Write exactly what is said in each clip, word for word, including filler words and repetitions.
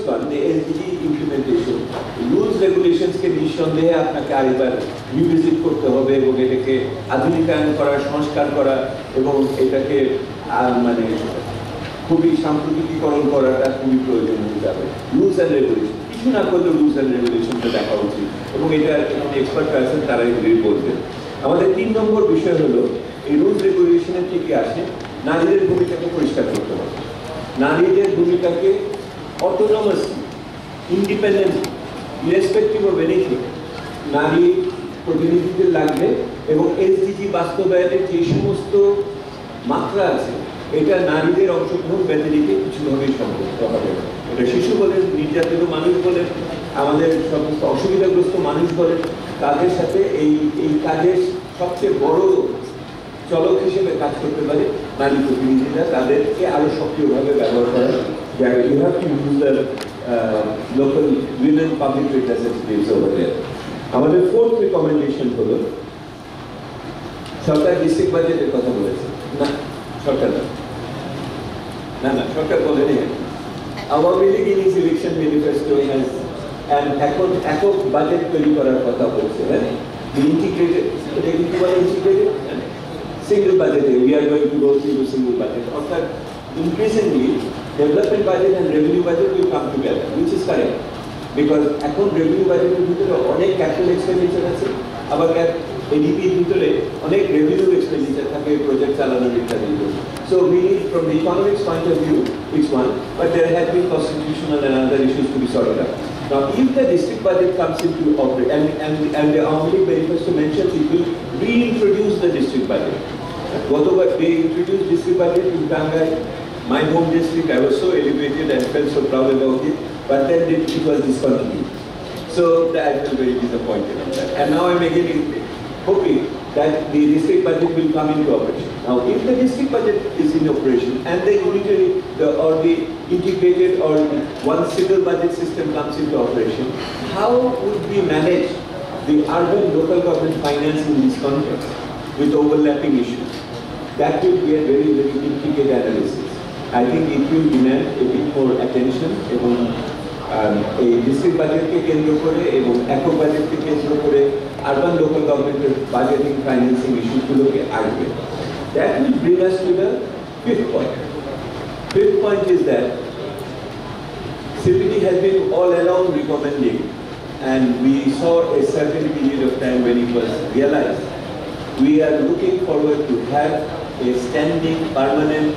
one, the S D G implementation, rules regulations के निঃसंदेহে আপনাকে আরেকবার রিভিজিট করতে হবে এবং এটাকে আধুনিকায়ন করা, সংস্কার করা এবং এটাকে মানে খুবই সাম্প্রতিকীকরণ করাটা খুবই প্রয়োজন হয়ে যাবে। রুলস অ্যান্ড রেগুলেশন কিছু না করলে রুলস অ্যান্ড রেগুলেশনটা দেখা উচিত এবং এটা এক্সপার্ট আছেন তারা এগুলি বলবেন। আমাদের তিন নম্বর বিষয় হলো এই রুলস রেগুলেশনের থেকে আসে নারীদের ভূমিকাকে পরিষ্কার করতে হবে। নারীদের ভূমিকাকে autonomously, independent, irrespective of anything নারী প্রতিনিধিদের লাগবে এবং এসডিজি বাস্তবায়নের যে সমস্ত মাত্রা আছে এটা নারীদের অংশগ্রহণ ব্যতিরেকে কিছুভাবেই সম্ভব হবে। এটা শিশু বলেন, নির্যাতিত মানুষ বলেন, আমাদের সমস্ত অসুবিধাগ্রস্ত মানুষ বলেন, তাদের সাথে এই এই কাজের সবচেয়ে বড় চলক হিসেবে কাজ করতে পারে নারী প্রতিনিধিরা, তাদেরকে আরো সক্রিয়ভাবে ব্যবহার করা যায়। You have to use the local women public representatives over there. আমাদের ফোর্থ রিকমেন্ডেশন হলো সরকার ডিস্ট্রিক্ট বাজেটের কথা বলেছে না, সরকার না না সরকার বলেনি। Awami League in its election manifesto has and এখন একক বাজেট তৈরি করার কথা বলছে, হ্যাঁ ইন্টিগ্রেটেড, এটা কিন্তু বলে integrated single budget. We are going to go through a single budget. After increasingly, development budget and revenue budget will come together, which is correct. Because এখন revenue budget এর ভিতরে অনেক capital expenditure আছে, আবার A D P এর ভিতরে অনেক revenue expenditure থাকে project চালানোর ইত্যাদি। So we need, from the economics point of view, it's one, but there have been constitutional and other issues to be sorted out. Now, if the district budget comes into operation, and, and, and the Awami League manifesto mentions it will reintroduce the district budget. Whatever they introduced district budget in Tangai, my home district, I was so elevated and felt so proud about it, but then it, it was discontinued. So I felt very disappointed on that. And now I'm again hoping that the district budget will come into operation. Now, if the district budget is in operation and the unitary the, or the integrated or one single budget system comes into operation, how would we manage the urban local government finance in this context with overlapping issues? That will be a very, very intricate analysis. I think it will demand a bit more attention এবং এই district বাজেটকে কেন্দ্র করে এবং একক বাজেটকে কেন্দ্র করে আরবান লোকাল গভর্নমেন্টের বাজেটিং ফাইন্যান্সিং ইস্যুগুলোকে আসবে। That will bring us to the fifth point. Fifth point is that C P D has been all along recommending, and we saw a certain period of time when it was realized, we are looking forward to have a standing permanent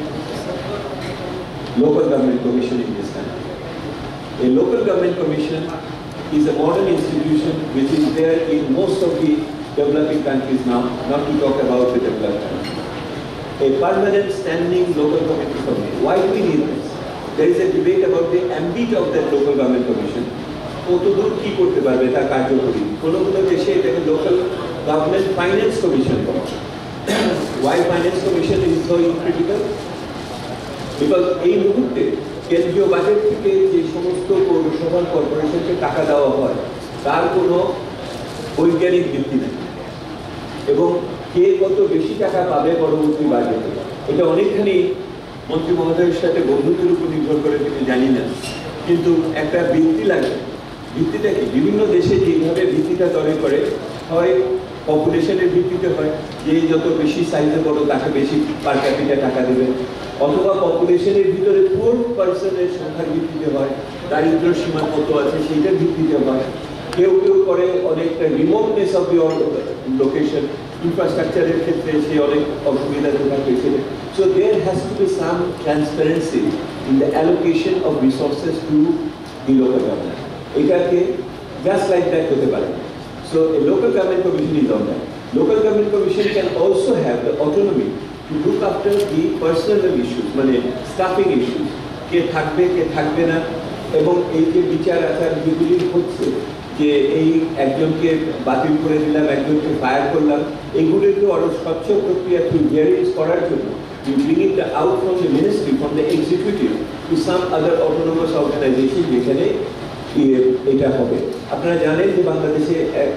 local government commission in this country. A local government commission is a modern institution which is there in most of the developing countries now, not to talk about the developed countries. A permanent standing local government commission. Why do we need this? There is a debate about the ambit of that local government commission. কতদূর কি করতে পারবে তা কার্যকরী। কোনো কোনো দেশে এটাকে লোকাল গভর্নমেন্ট ফাইন্যান্স কমিশন বলা হয়। Why finance commission is so critical? Because এই মুহূর্তে কেন্দ্রীয় বাজেট থেকে যে সমস্ত পৌরসভা কর্পোরেশনকে টাকা দেওয়া হয় তার কোনো বৈজ্ঞানিক ভিত্তি নেই এবং কে কত বেশি টাকা পাবে পরবর্তী বাজেটে এটা অনেকখানি মন্ত্রী মহোদয়ের সাথে বন্ধুত্বের উপর নির্ভর করে তিনি জানি না, কিন্তু একটা ভিত্তি লাগে। ভিত্তিটা কি? বিভিন্ন দেশে যেভাবে ভিত্তিটা তৈরি করে, হয় পপুলেশনের ভিত্তিতে হয়, যে যত বেশি সাইজে বড় তাকে বেশি পার ক্যাপিটা টাকা দেবে, অথবা পপুলেশনের ভিতরে পুয়ার পার্সনের সংখ্যার ভিত্তিতে হয়, দারিদ্র সীমা কত আছে সেইটার ভিত্তিতে হয়। কেউ কেউ করে অনেকটা রিমোটনেস অফ দি লোকেশন, ইনফ্রাস্ট্রাকচারের ক্ষেত্রে সে অনেক অসুবিধা দেখা পেয়েছে। So there has to be some transparency in the allocation of resources to the local government. এটাকে জাস্ট লাইক দ্যাট হতে পারে। So a local government commission is on that. Local government commission can also have the autonomy to look after the personal issues, মানে staffing issues, কে থাকবে কে থাকবে না, এবং এই যে বিচার আচার যেগুলি হচ্ছে যে এই একজনকে বাতিল করে দিলাম, একজনকে ফায়ার করলাম, এগুলিকে আরো স্বচ্ছ প্রক্রিয়া থ্রু হিয়ারিংস করার জন্য you bring it out from the ministry, from the executive to some other autonomous organization যেখানে এটা হবে। আপনারা জানেন যে বাংলাদেশে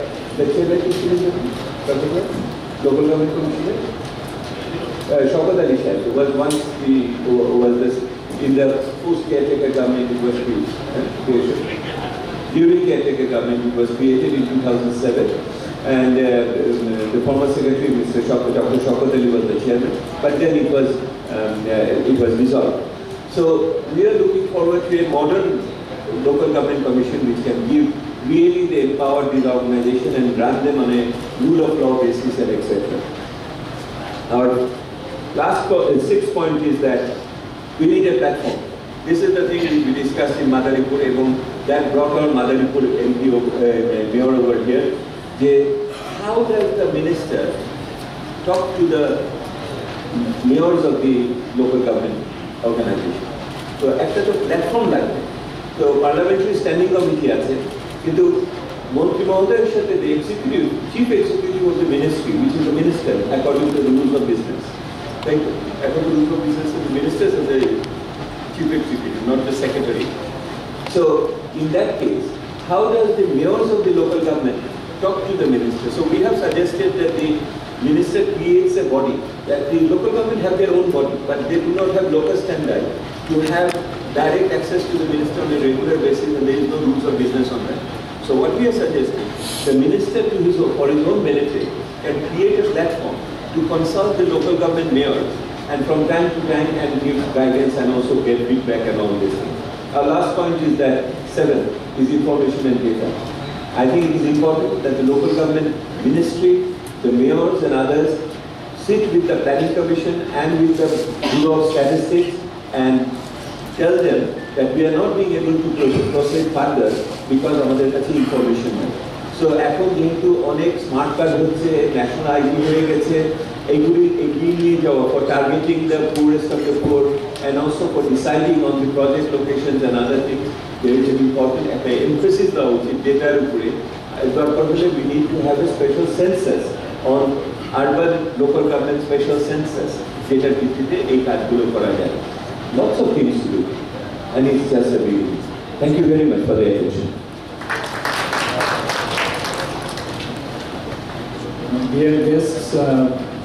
লোকাল গভর্নমেন্ট কমিশনের শওকত আলী সাহেব was once the was the in the post-caretaker government it was created. During caretaker government it was created in two thousand seven, and uh, the former secretary, Mister Shaukat, Doctor Shaukat Ali was the chairman, but then it was, um, uh, it was dissolved. So we are looking forward to a modern local government commission which can give really they empower these organizations and run them on a rule of law basis and et cetera. Our last po sixth point is that we need a platform. This is the thing which we discussed in Madaripur, and that brought our Madaripur M P, uh, mayor over here. They, how does the minister talk to the mayors of the local government organization? So, একটা তো platform লাগবে। তো parliamentary standing committee আছে, কিন্তু মন্ত্রী মহোদয়ের সাথে the executive, chief executive of the ministry, which is the minister, according to the rules of business. Right? According to the rules of business, the ministers are the chief executive, not the secretary. So, in that case, how does the mayors of the local government talk to the minister? So, we have suggested that the minister creates a body, that the local government have their own body, but they do not have local standard to have direct access to the minister on a regular basis, and there is no rules of business on that. So what we are suggesting, the minister to his own, for his own benefit can create a platform to consult the local government mayors, and from time to time and give guidance and also get feedback and all these things. Our last point is that seven is information and data. I think it is important that the local government ministry, the mayors and others sit with the planning commission and with the Bureau of Statistics and tell them that we are not being able to proceed further because আমাদের কাছে information নেই। So এখন যেহেতু অনেক smart card হচ্ছে, national ID হয়ে গেছে, এইগুলি এগিয়ে নিয়ে যাওয়া for targeting the poorest of the poor and also for deciding on the project locations and other things, there is an important emphasis দেওয়া উচিত ডেটার উপরে। দরকার হলে we need to have a special census on urban local government special census যেটার ভিত্তিতে এই কাজগুলো করা যায়। Lots of things to do, and it's just a beginning. Thank you very much for the attention. Dear guests, uh,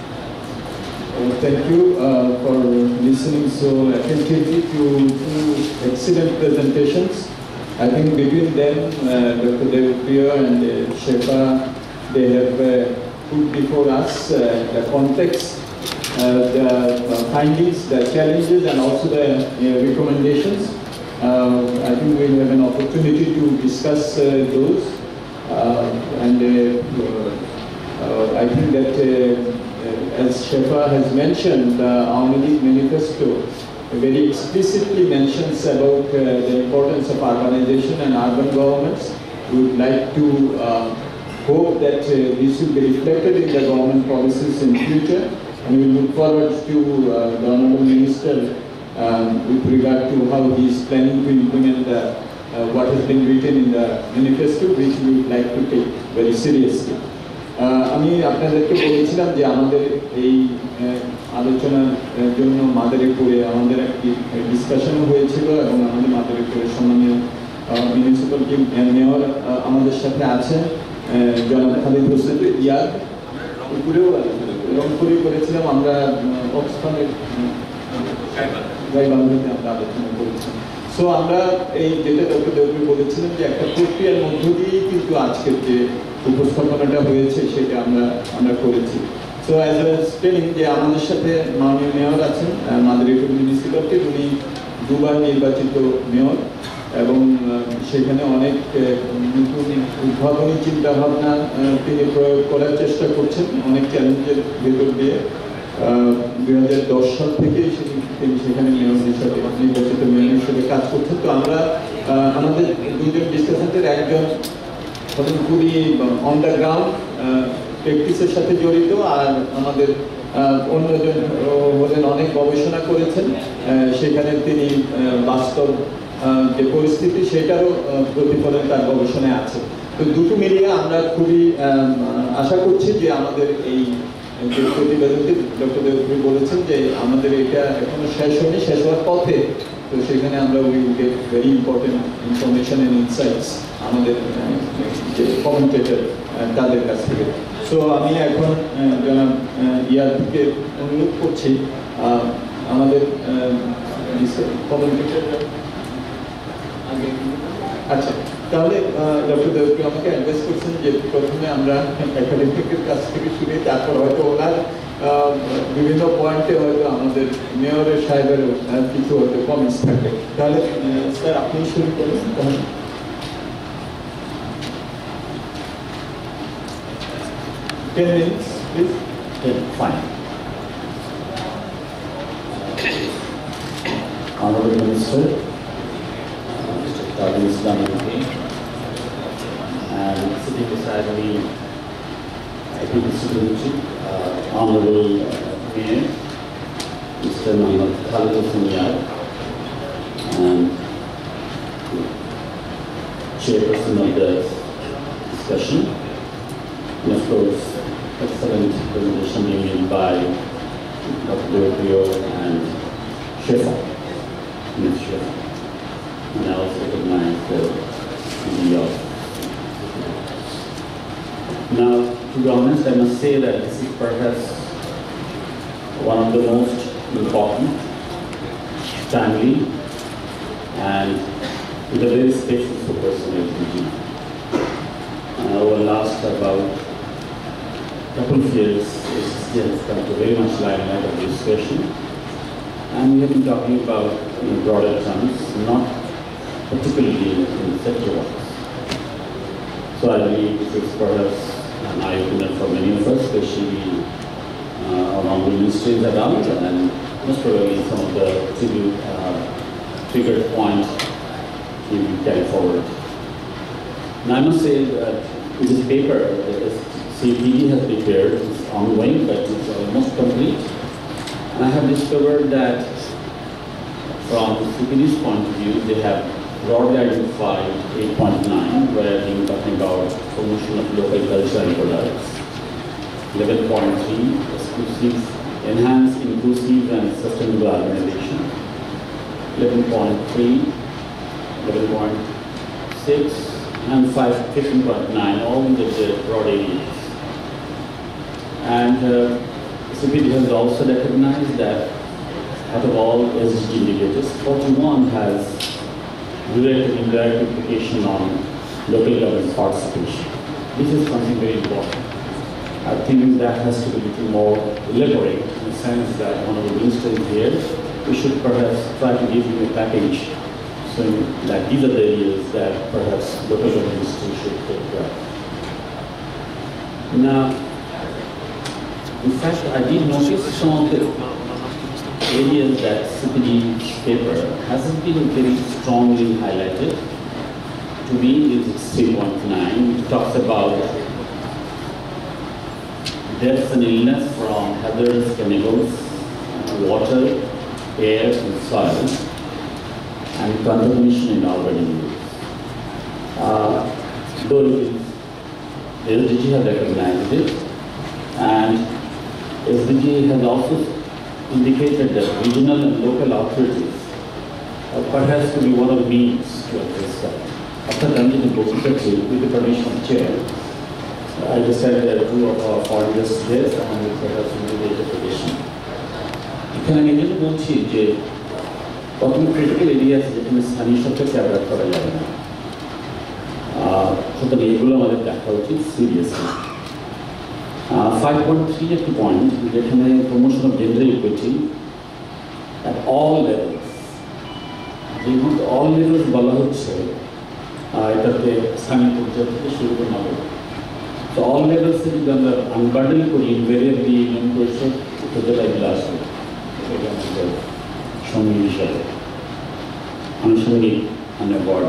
thank you uh, for listening so attentively to two excellent presentations. I think between them, uh, Doctor Devapriya and uh, Shefa, they have uh, put before us uh, the context, Uh, the uh, findings, the challenges, and also the uh, recommendations. Uh, I think we will have an opportunity to discuss uh, those. Uh, and uh, uh, I think that, uh, uh, as Shefa has mentioned, the Awami League manifesto very explicitly mentions about uh, the importance of urbanization and urban governments. We would like to uh, hope that uh, this will be reflected in the government policies in future. And we look forward to uh, the Honourable Minister um, with regard to how he is planning to implement the, uh, what has been written in the manifesto, which we would like to take very seriously. আমি আপনাদেরকে বলেছিলাম যে আমাদের এই আলোচনার জন্য মাদারীপুরে আমাদের একটি ডিসকাশনও হয়েছিল, এবং আমাদের মাদারীপুরের সম্মানীয় মিউনিসিপ্যাল মেয়র আমাদের সাথে আছেন, জনাব খালিদ হোসেন ইয়াদ। উপরেও রংপুরে করেছিলাম আমরা, অক্সফার্মের গাইবান্ধাতে আমরা আলোচনা করেছি। সো আমরা এই যেটা ডক্টর দেবী বলেছিলেন যে একটা প্রক্রিয়ার মধ্য দিয়েই কিন্তু আজকের যে উপস্থাপনাটা হয়েছে সেটা আমরা আমরা করেছি। সো অ্যাজ ওয়েল টেলিং যে আমাদের সাথে মাননীয় মেয়র আছেন মাদারীপুর মিউনিসিপ্যালিটির, উনি দুবার নির্বাচিত মেয়র, এবং সেখানে অনেক নতুন উদ্ভাবনী চিন্তাভাবনা তিনি প্রয়োগ করার চেষ্টা করছেন অনেক চ্যালেঞ্জের ভেতর দিয়ে। দুই হাজার দশ সাল থেকে তিনি সেখানে মেয়র হিসাবে নির্বাচিত মেয়র হিসেবে কাজ করছেন। তো আমরা আমাদের দুজন ডিসকাশনের একজন হলেন খুবই অন দ্য গ্রাউন্ড প্র্যাকটিসের সাথে জড়িত, আর আমাদের অন্যজন হলেন অনেক গবেষণা করেছেন, সেখানে তিনি বাস্তব যে পরিস্থিতি সেটারও প্রতিফলন তার গবেষণায় আছে। তো দুটো মিলিয়ে আমরা খুবই আশা করছি যে আমাদের এই যে প্রতিবেদনটি ডক্টর দেবপ্রিয় বলেছেন যে আমাদের এটা এখনো শেষ হয়নি, শেষ হওয়ার পথে। তো সেখানে আমরা we get very important information and insights আমাদের যে কমেন্টেটর তাদের কাছ থেকে। সো আমি এখন জনাব ইয়াদকে অনুরোধ করছি আমাদের দিছে কমিউনিকেটর আগে আচ্ছা তাহলে ডক্টর দেবকে আমাকে অ্যাডভাইস করছেন যে প্রথমে আমরা একাডেমিকের কাছ থেকে শুনে তারপর হয়তো ওনার বিভিন্ন পয়েন্টে হয়তো আমাদের মেয়রের সাহেবের কিছু হয়তো কমেন্টস থাকে তাহলে স্যার আপনি শুরু করুন তাহলে ten minutes please. Okay, fine. Honorable Minister, uh, Mister Tajul Islam M P, and sitting beside me, I think Mr. uh, Honorable uh, Mayor, Mister Muhammad Khalid Hussain, and Chairperson of the discussion, and of course, excellent presentation made by Doctor Deoprio and Shefa, Miz Shefa. And I also recognize the C E O. Now, to be honest, I must say that this is perhaps one of the most important, timely, and with a very special focus on L G B T. Uh, over the last about couple of years, S S D has come to very much limelight of discussion, and we have been talking about in broader terms, not particularly in sector-wise. So I believe this is perhaps an eye-opener for many of us, especially uh, our honorable ministers around, and most probably some of the trigger, uh, triggered points we will carry forward. Now I must say that this paper, C P D has prepared, it's ongoing, but it's almost complete. And I have discovered that from C P D's point of view, they have broadly identified eight point nine, where they were talking about promotion of local culture and products. eleven point three, exclusive, enhance inclusive and sustainable urbanization. eleven point three, eleven point six, and fifteen point nine, all in the broad areas. And uh, C P D has also recognized that out of all S D G indicators, forty-one has direct and indirect implication on local government participation. This is something very important. I think that has to be a little more elaborate in the sense that one of the ministers is here. We should perhaps try to give him a package so that these are the areas that perhaps local governments should take care of. Now, in fact, I did notice some of the areas that C P D's paper hasn't been very strongly highlighted. To me, it's three point nine. It talks about deaths and illness from hazardous chemicals, water, air, and soil, and contamination in urban areas. Uh, though the S D G have recognized it, and S D G has also indicated that regional and local authorities uh, perhaps to be one of the means to address that. After coming to Bokitachi, with the permission of the chair, uh, I decided there are two of our foreigners there, and we perhaps will make a petition. এখানে আমি যেটা বলছি যে প্রথম critical areas যেখানে স্থানীয় সরকারকে avoid করা যাবে না, সুতরাং এগুলো আমাদের দেখা উচিত সিরিয়াসলি। five point three একটি পয়েন্ট যেখানে promotion of gender equity at all levels, যেহেতু অল লেভেলস বলা হচ্ছে এটাতে স্থানীয় পর্যায় থেকে শুরু করে নেব। তো অল লেভেলসে যদি আমরা আনবার্ডেল করি ইনভেরিয়েবলি ইউনিয়ন পরিষদ উপজেলাগুলো আসবে, এটা আমাদের সঙ্গী হিসাবে আনুষঙ্গিক মানে বর্ড।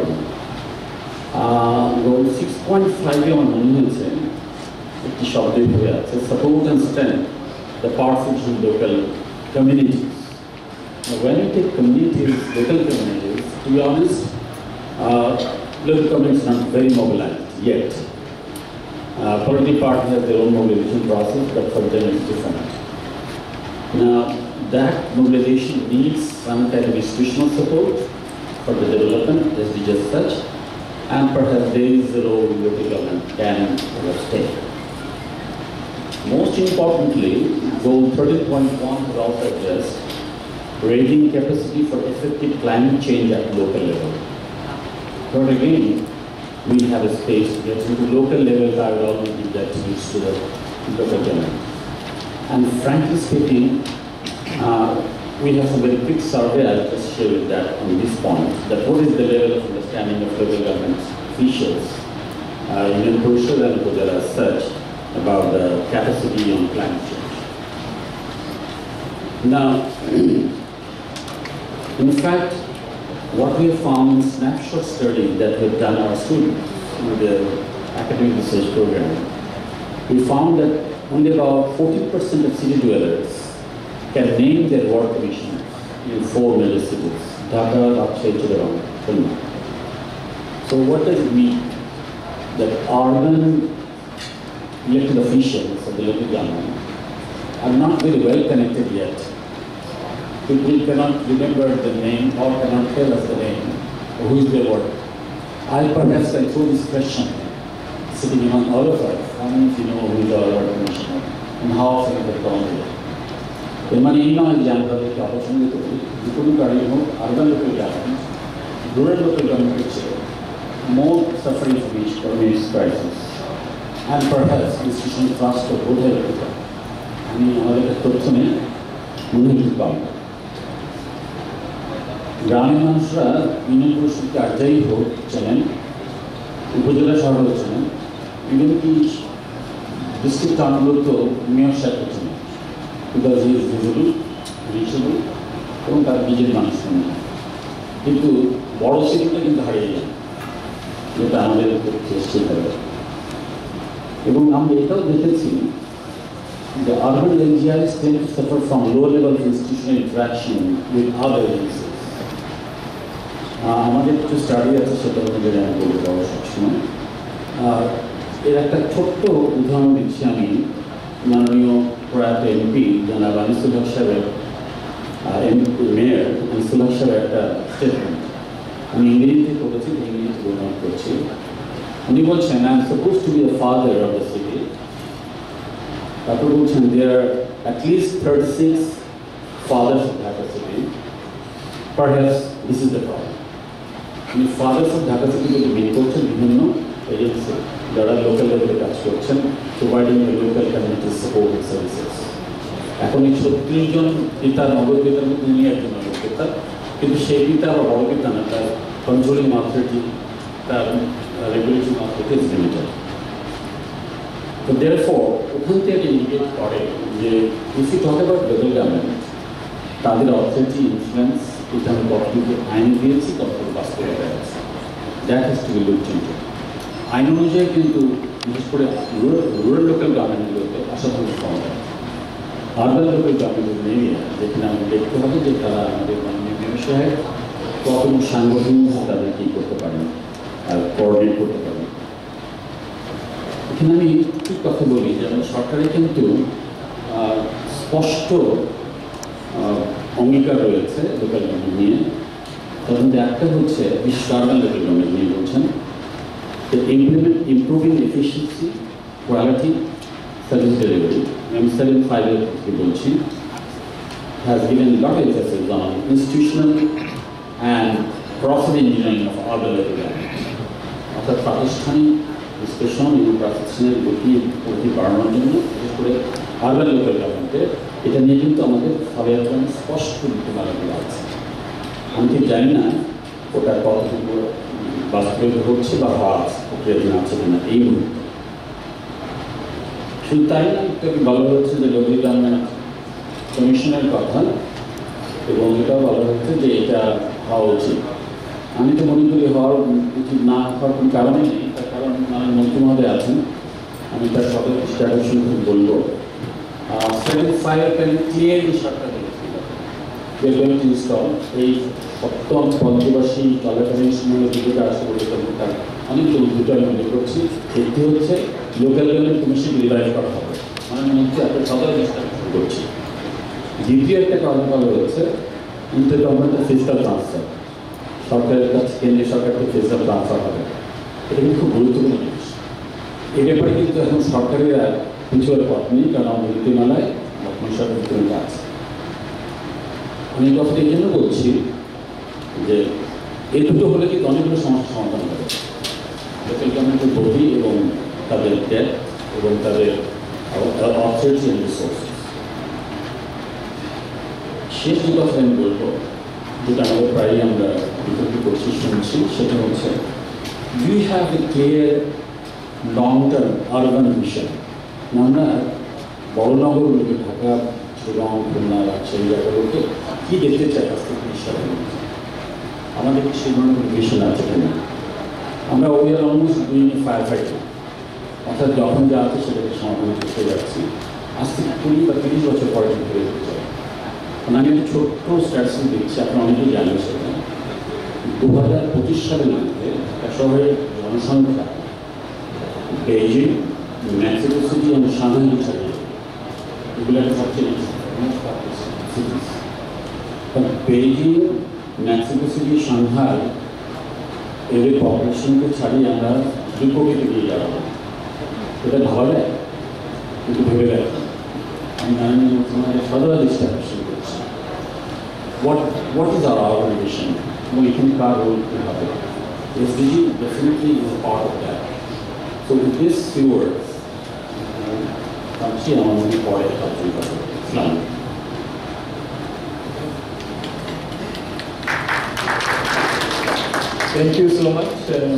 সিক্স পয়েন্ট ফাইভে আমার মনে হয়েছে একটি শব্দ হিসেবে আছে, support and strength the perception local communities. When you take communities, local communities, to be honest, uh, local communities are not very mobilized yet. Uh, political parties have their own mobilization process, but for them it's different. Now, that mobilization needs some kind of institutional support for the development, as we just such, and perhaps there is a role local government can take. Most importantly, goal thirteen point one was also addressed raising capacity for effective climate change at local level. But again, we have a space to get into local level. I would always give that use to the local government. And frankly speaking, uh, we have some very quick survey. I'll just share with that on this point. That what is the level of understanding of local government officials, uh, Union Parishad and Upazila as such, about the capacity on climate change. Now, in fact, what we have found in snapshot study that we've done our students with the academic research program, we found that only about forty percent of city dwellers can name their ward commissioners in four major cities, Dhaka, Rajshahi, Chittagong, Khulna. So what does it mean? That urban elected officials of the local government are not very well connected yet. People cannot remember the name or cannot tell us the name or who is their ward. I perhaps can throw this question sitting among all of us. How many of you know who is our ward commissioner and how often they have gone there? The money in our example is the opportunity to do urban local government, rural local government which more suffering from each economic crisis, and perhaps institutional trust of both have become. I mean, our প্রথমে মনে কম গ্রামের মানুষরা union পরিষদ কার্যালয় হোক চলেন, উপজেলা শহর চলেন, ইভেন কি ডিস্ট্রিক্ট টাউনগুলোতে মেয়র সাহেব চলেন, because he is visible, reachable এবং তার নিজের মানুষ নেই। কিন্তু বড় সিটিটা কিন্তু হারিয়ে যায়, যেটা আমাদের চেষ্টা করে। এবং আমরা এটাও দেখেছি the urban areas tend to suffer from low level of institutional interaction with other agencies. আমাদের কিছু স্টাডি আছে সেটা আপনাদের আমি বলতে পারবো সবসময়। এর একটা ছোট্ট উদাহরণ দিচ্ছি আমি, মাননীয় প্রয়াত এমপি জনাব আনিসুল হক সাহেবের মেয়র আনিসুল হক সাহেবের একটা স্টেটমেন্ট আমি ইংরেজিতে পড়েছি, ইংরেজিতে বর্ণনা করছি। উনি বলছেন, I am suppose to be the father of the city. তারপর বলছেন, there are at least thirty-six fathers of Dhaka city. Perhaps this is the problem. উনি fathers of Dhaka city বলে মিন করছেন বিভিন্ন এজেন্সি যারা লোকাল লেভেলে কাজ করছেন, providing local community support services. এখন এই ছত্রিশ জন পিতা, নগর পিতার মধ্যে উনি একজন নগর পিতা, কিন্তু সেই পিতা বা বড় পিতা না, তার কন্ট্রোলিং অথরিটি, তার regulatory authority is limited. So therefore, ওখান থেকে ইন্ডিকেট করে যে if you talk about local government, তাদের অথরিটি ইনফ্লুয়েন্স এটা আমি কতটুকু আইন দিয়েছি, কতটুকু বাস্তবায়িত আছে, that has to be looked into. আইন অনুযায়ী কিন্তু বিশেষ করে রুরাল লোকাল গভর্নমেন্টগুলোতে অসাধারণ ক্ষমতা, আরবান লোকাল গভর্নমেন্টের এরিয়া যেখানে আমাদের দেখতে হবে যে তারা আমাদের মাননীয় মেয়র সাহেব কতটুকু সাংগঠনিক তাদের কী করতে পারেন আর কোঅর্ডিনেট করতে পারেন। এখানে আমি একটু কথা বলি, যেমন সরকারে কিন্তু স্পষ্ট অঙ্গীকার রয়েছে লোকাল গভর্নমেন্ট নিয়ে। তার মধ্যে একটা হচ্ছে বিশ্ব আরবান লোকাল গভর্নমেন্ট নিয়ে বলছেন, implement improving efficiency, quality, service delivery. আমি সেভেন ফাইভের থেকে বলছি, has given lot of emphasis on institutional and process engineering of urban local government, অর্থাৎ প্রাতিষ্ঠানিক বিশ্লেষণ এবং প্রাতিষ্ঠানিক গতি গতি বাড়ানোর জন্য বিশেষ করে আরবান লোকাল গভর্নমেন্টে এটা নিয়ে কিন্তু আমাদের ফলাফল স্পষ্ট নীতিমালাগুলো আছে। আমি ঠিক জানি না ওটা কতটুকু বাস্তবায়িত হচ্ছে বা হওয়া প্রক্রিয়াধীন আছে কিনা এই মুহূর্তে। শুধু তাই না, একটু বলা হচ্ছে যে লোকাল গভর্নমেন্ট কমিশনের কথা, এবং এটাও বলা হচ্ছে যে এটা হওয়া উচিত। আমি তো মনে করি হওয়ার উচিত না হওয়ার কোনো কারণে নেই, তার কারণ আমার মন্ত্রী মহোদয় আছেন, আমি তার সদর স্ট্যাটাসন বলবো। সেভেন ফাইভ ক্লিয়ারলি সরকার ইনস্টল এই সপ্তম পঞ্চবার্ষী চলাকালীন সময়ের দিকে আসতে বলেছেন, তার অনেকগুলো দুটো আমি মনে করছি। একটি হচ্ছে লোকাল গভর্নমেন্ট কমিশন রিভাইভ করা হবে, মানে মন্ত্রী আপনার সদর স্ট্যাটাসন করছি। দ্বিতীয় একটা কথা বলা হয়েছে ইন্টার গভর্নমেন্টের ফিজিক্যাল ট্রান্সফার, সরকারের কাছে কেন্দ্রীয় সরকারকে ফিজিক্যাল ট্রান্সফার হবে। এটা কিন্তু খুব গুরুত্বপূর্ণ জিনিস। এই ব্যাপারে কিন্তু এখন সরকারের পিছুয়ার পথ নেই, কারণ আমাদের নীতিমালায় বর্তমান সরকার আছে। আমি কথাটা এই জন্য বলছি যে এই দুটো হলে কিন্তু অনেকগুলো সমস্যার সমাধান করে। লোকাল গভর্নমেন্টের বডি এবং তাদের ডেট এবং তাদের অথরিটি অ্যান্ড রিসোর্সেস। শেষ যে কথা আমি বলবো, যেটা আমাদের প্রায়ই আমরা বিতর্ক করছি, শুনছি, সেটা হচ্ছে do you have a clear long term urban vision? আমরা বড় নগরগুলোকে, ঢাকা, শিলং, খুলনা, রাজশাহী জায়গাগুলোকে কী দেখতে চাই আজকে হিসাবে? আমাদের কি সেই ধরনের ভিশন আছে কিনা? আমরা ওই অলমোস্ট ডুইং ফায়ার ফাইটিং, অর্থাৎ যখন যা আছে সেটাকে সমাধান করতে যাচ্ছি। আজ থেকে কুড়ি বা তিরিশ বছর পরে ঠিক করে দিতে চাই। কারণ আমি একটা ছোট্ট স্ট্যাটিস্টিক দিচ্ছি, আপনারা অনেকেই জানেন সেটা। দু হাজার পঁচিশ সালের মধ্যে ঢাকা শহরের জনসংখ্যা বেইজিং, মেক্সিকো সিটি এবং সাংহাই ছাড়িয়ে এগুলো একটা সবচেয়ে cities. Beijing, Mexico City, Shanghai এদের পপুলেশনকে ছাড়িয়ে আমরা দুই কোটিতে গিয়ে যাবো। এটা ভাবা যায়, কিন্তু ভেবে দেখি আমি মাননীয় মুখ্যমন্ত্রী সদর দৃষ্টি আকর্ষণ করছি। What what is our organization এবং এখানে কার রোল কী হবে? SDG definitely is a part of that. So with this few words ভাবছি আমার মনে পড়ে সবচেয়ে কথা Islam. Thank you so much.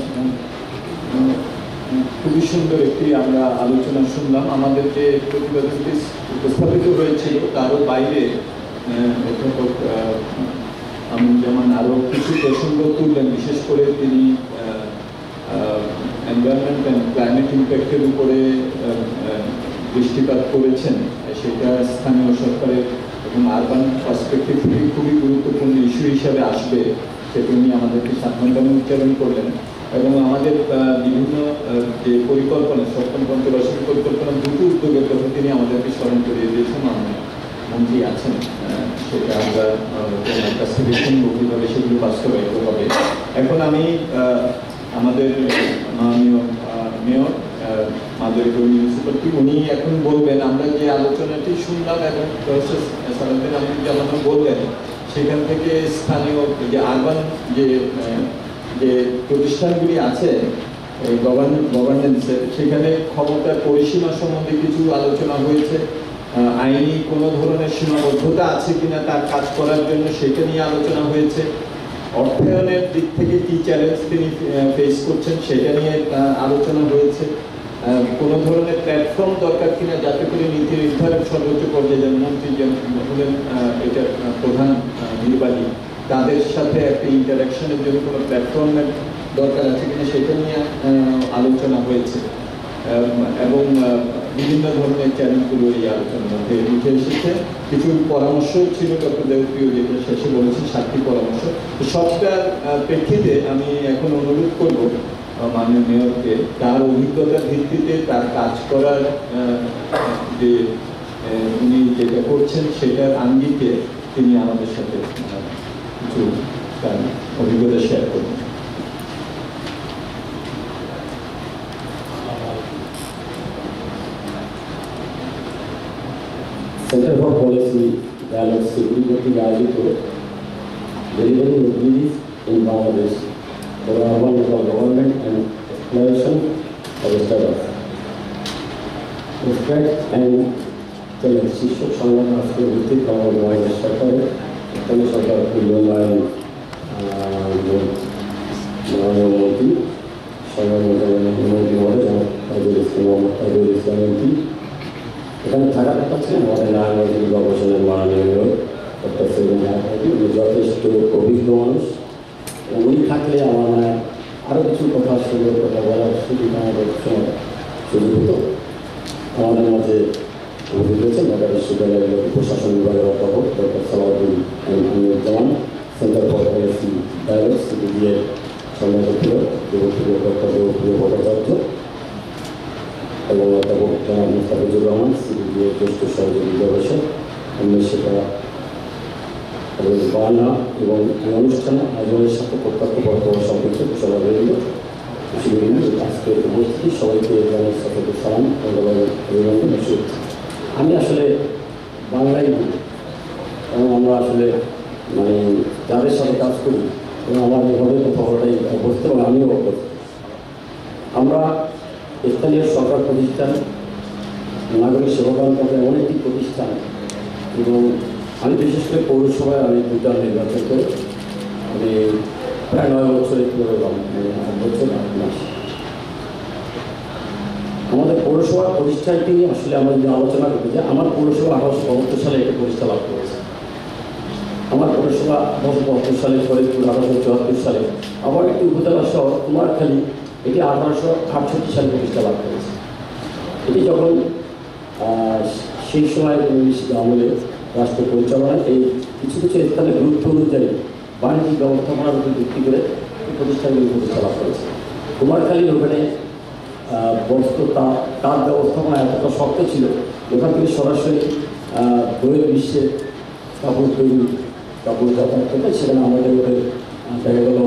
খুবই সুন্দর একটি আমরা আলোচনা শুনলাম। আমাদের যে প্রতিবেদনটি উপস্থাপিত হয়েছিল তারও বাইরে অধ্যাপক আমি যেমন আরও কিছু প্রসঙ্গ তুললেন, বিশেষ করে তিনি এনভায়রনমেন্ট অ্যান্ড ক্লাইমেট ইম্প্যাক্টের উপরে দৃষ্টিপাত করেছেন। সেটা স্থানীয় সরকারের এবং আরবান পার্সপেক্টিভ থেকে খুবই গুরুত্বপূর্ণ ইস্যু হিসাবে আসবে, সেটা নিয়ে আমাদেরকে সাবধানতা উচ্চারণ করলেন। এবং আমাদের বিভিন্ন যে পরিকল্পনা, সপ্তম পঞ্চবার্ষিক পরিকল্পনা, দুটো উদ্যোগের কথা তিনি আমাদেরকে স্মরণ করিয়ে দিয়েছেন। আমরা মন্ত্রী আছেন, সেটা আমরা ওনার কাছ থেকে শুনবো কীভাবে সেগুলো বাস্তবায়িত হবে। এখন আমি আমাদের মাননীয় মেয়র মাদারীপুর মিউনিসিপ্যালিটি, উনি এখন বলবেন আমরা যে আলোচনাটি শুনলাম এবং সালাউদ্দিন আহমেদ যেমন বললেন, সেখান থেকে স্থানীয় যে আরবান যে যে প্রতিষ্ঠানগুলি আছে গভর্নেন্সের, সেখানে ক্ষমতার পরিসীমা সম্বন্ধে কিছু আলোচনা হয়েছে। আইনি কোনো ধরনের সীমাবদ্ধতা আছে কিনা তার কাজ করার জন্য, সেটা নিয়ে আলোচনা হয়েছে। অর্থায়নের দিক থেকে কী চ্যালেঞ্জ তিনি ফেস করছেন সেটা নিয়ে আলোচনা হয়েছে। কোনো ধরনের প্ল্যাটফর্ম দরকার কিনা যাতে করে নীতি নির্ধারণ সর্বোচ্চ পর্যায়ে, যেমন মন্ত্রী হলেন এটা প্রধান নির্বাহী, তাদের সাথে একটা ইন্টারাকশনের জন্য কোনো প্ল্যাটফর্মের দরকার আছে কিনা সেটা নিয়ে আলোচনা হয়েছে। এবং বিভিন্ন ধরনের চ্যালেঞ্জগুলো এই আলোচনার মধ্যে উঠে এসেছে। কিছু পরামর্শ ছিল ডক্টর দেবপ্রিয় যেটা শেষে বলেছেন, সাতটি পরামর্শ। সবটার প্রেক্ষিতে আমি এখন অনুরোধ করব মাননীয় মেয়রকে তার অভিজ্ঞতার ভিত্তিতে তার কাজ করার যে উনি যেটা করছেন সেটার আঙ্গিকে তিনি আমাদের সাথে কিছু তার অভিজ্ঞতা শেয়ার করবেন। Center for Policy Dialogue Security কর্তৃক আয়োজিত Delivering Relief in Bangladesh for Urban Local Government and Exploration of Startups. Respect and Challenge শীর্ষক সংবাদ আজকে ভিত্তিক বাংলাদেশ মহিলা সরকারের স্থানীয় সরকার উন্নয়ন মাননীয় মন্ত্রী সংবাদ মন্ত্রী মহোদয় যেমন তাজুল ইসলাম মোহাম্মদ তাজুল ইসলাম এমপি এখানে থাকাটা পাচ্ছেন আমাদের নারায়ণগঞ্জ গবেষণার মাননীয় মেয়র ডক্টর সৈয়দ জাহাঙ্গীর। উনি যথেষ্ট অভিজ্ঞ মানুষ, উনি থাকলে আমার মনে হয় আরও কিছু কথা সুন্দর কথা বলার সুযোগ আমাদের সময় সুযোগ হতো। আমাদের মাঝে উপস্থিত হয়েছেন ঢাকা বিশ্ববিদ্যালয়ের প্রশাসন বিভাগের অধ্যাপক doctor Salauddin Ahmed, centre for policy dialogue সিডিডিএর সম্মানিত দেবপ্রিয় ডক্টর দেবপ্রিয় ভট্টাচার্য এবং অধ্যাপক জনাব মুস্তাফিজুর রহমান সিডিডিএর জ্যেষ্ঠ সহযোগী গবেষক, উন্মেষিকা বানা এবং এই অনুষ্ঠানে আয়োজনের সাথে প্রত্যক্ষ বর্তমান সম্পৃক্ত সভাপতিবৃন্দ, আজকে উপস্থিতি সবাইকে জানাই সাথে সালাম অভিনন্দন। আমি আসলে বাংলায় বলি এবং আমরা আসলে কাজ করি এবং আমার এভাবে কথা বলাটাই অভ্যস্ত এবং আমিও অভ্যস্ত। আমরা স্থানীয় সরকার প্রতিষ্ঠান, নাগরিক সেবাদান করে এমন একটি প্রতিষ্ঠান এবং আমি বিশেষ করে পৌরসভায় আমি দুটা নির্বাচন করে আমি প্রায় নয় বছরে আট বছর আট মাস। আমাদের পৌরসভার প্রতিষ্ঠানটি আসলে আমরা যদি আলোচনা করতে চাই, আমার পৌরসভা আঠারোশো বাহাত্তর সালে একটি প্রতিষ্ঠা লাভ করেছে। আমার পৌরসভা আঠারোশো বাহাত্তর সালে, ফরিদপুর আঠারোশো চুয়াত্তর সালে, আবার একটি উপজেলা শহর কুমারখালী এটি আঠারোশো আটষট্টি সালে প্রতিষ্ঠা লাভ করেছে। এটি যখন সেই সময় আমলে রাষ্ট্র পরিচালনায় এই কিছু কিছু স্থানের গুরুত্ব অনুযায়ী বাণিজ্যিক ব্যবস্থাপনার উপর ভিত্তি করে এই প্রতিষ্ঠানগুলি প্রতিষ্ঠা লাভ করেছে। কুমারখালীর ওখানে বস্ত্র তাঁত তাঁত ব্যবস্থাপনা এতটা শক্ত ছিল, ওখান থেকে সরাসরি বইয়ের বিশ্বে কাপড় তৈরি কাপড় যাতায়াত করতে, সেখানে আমাদের ওদের দেখা গেল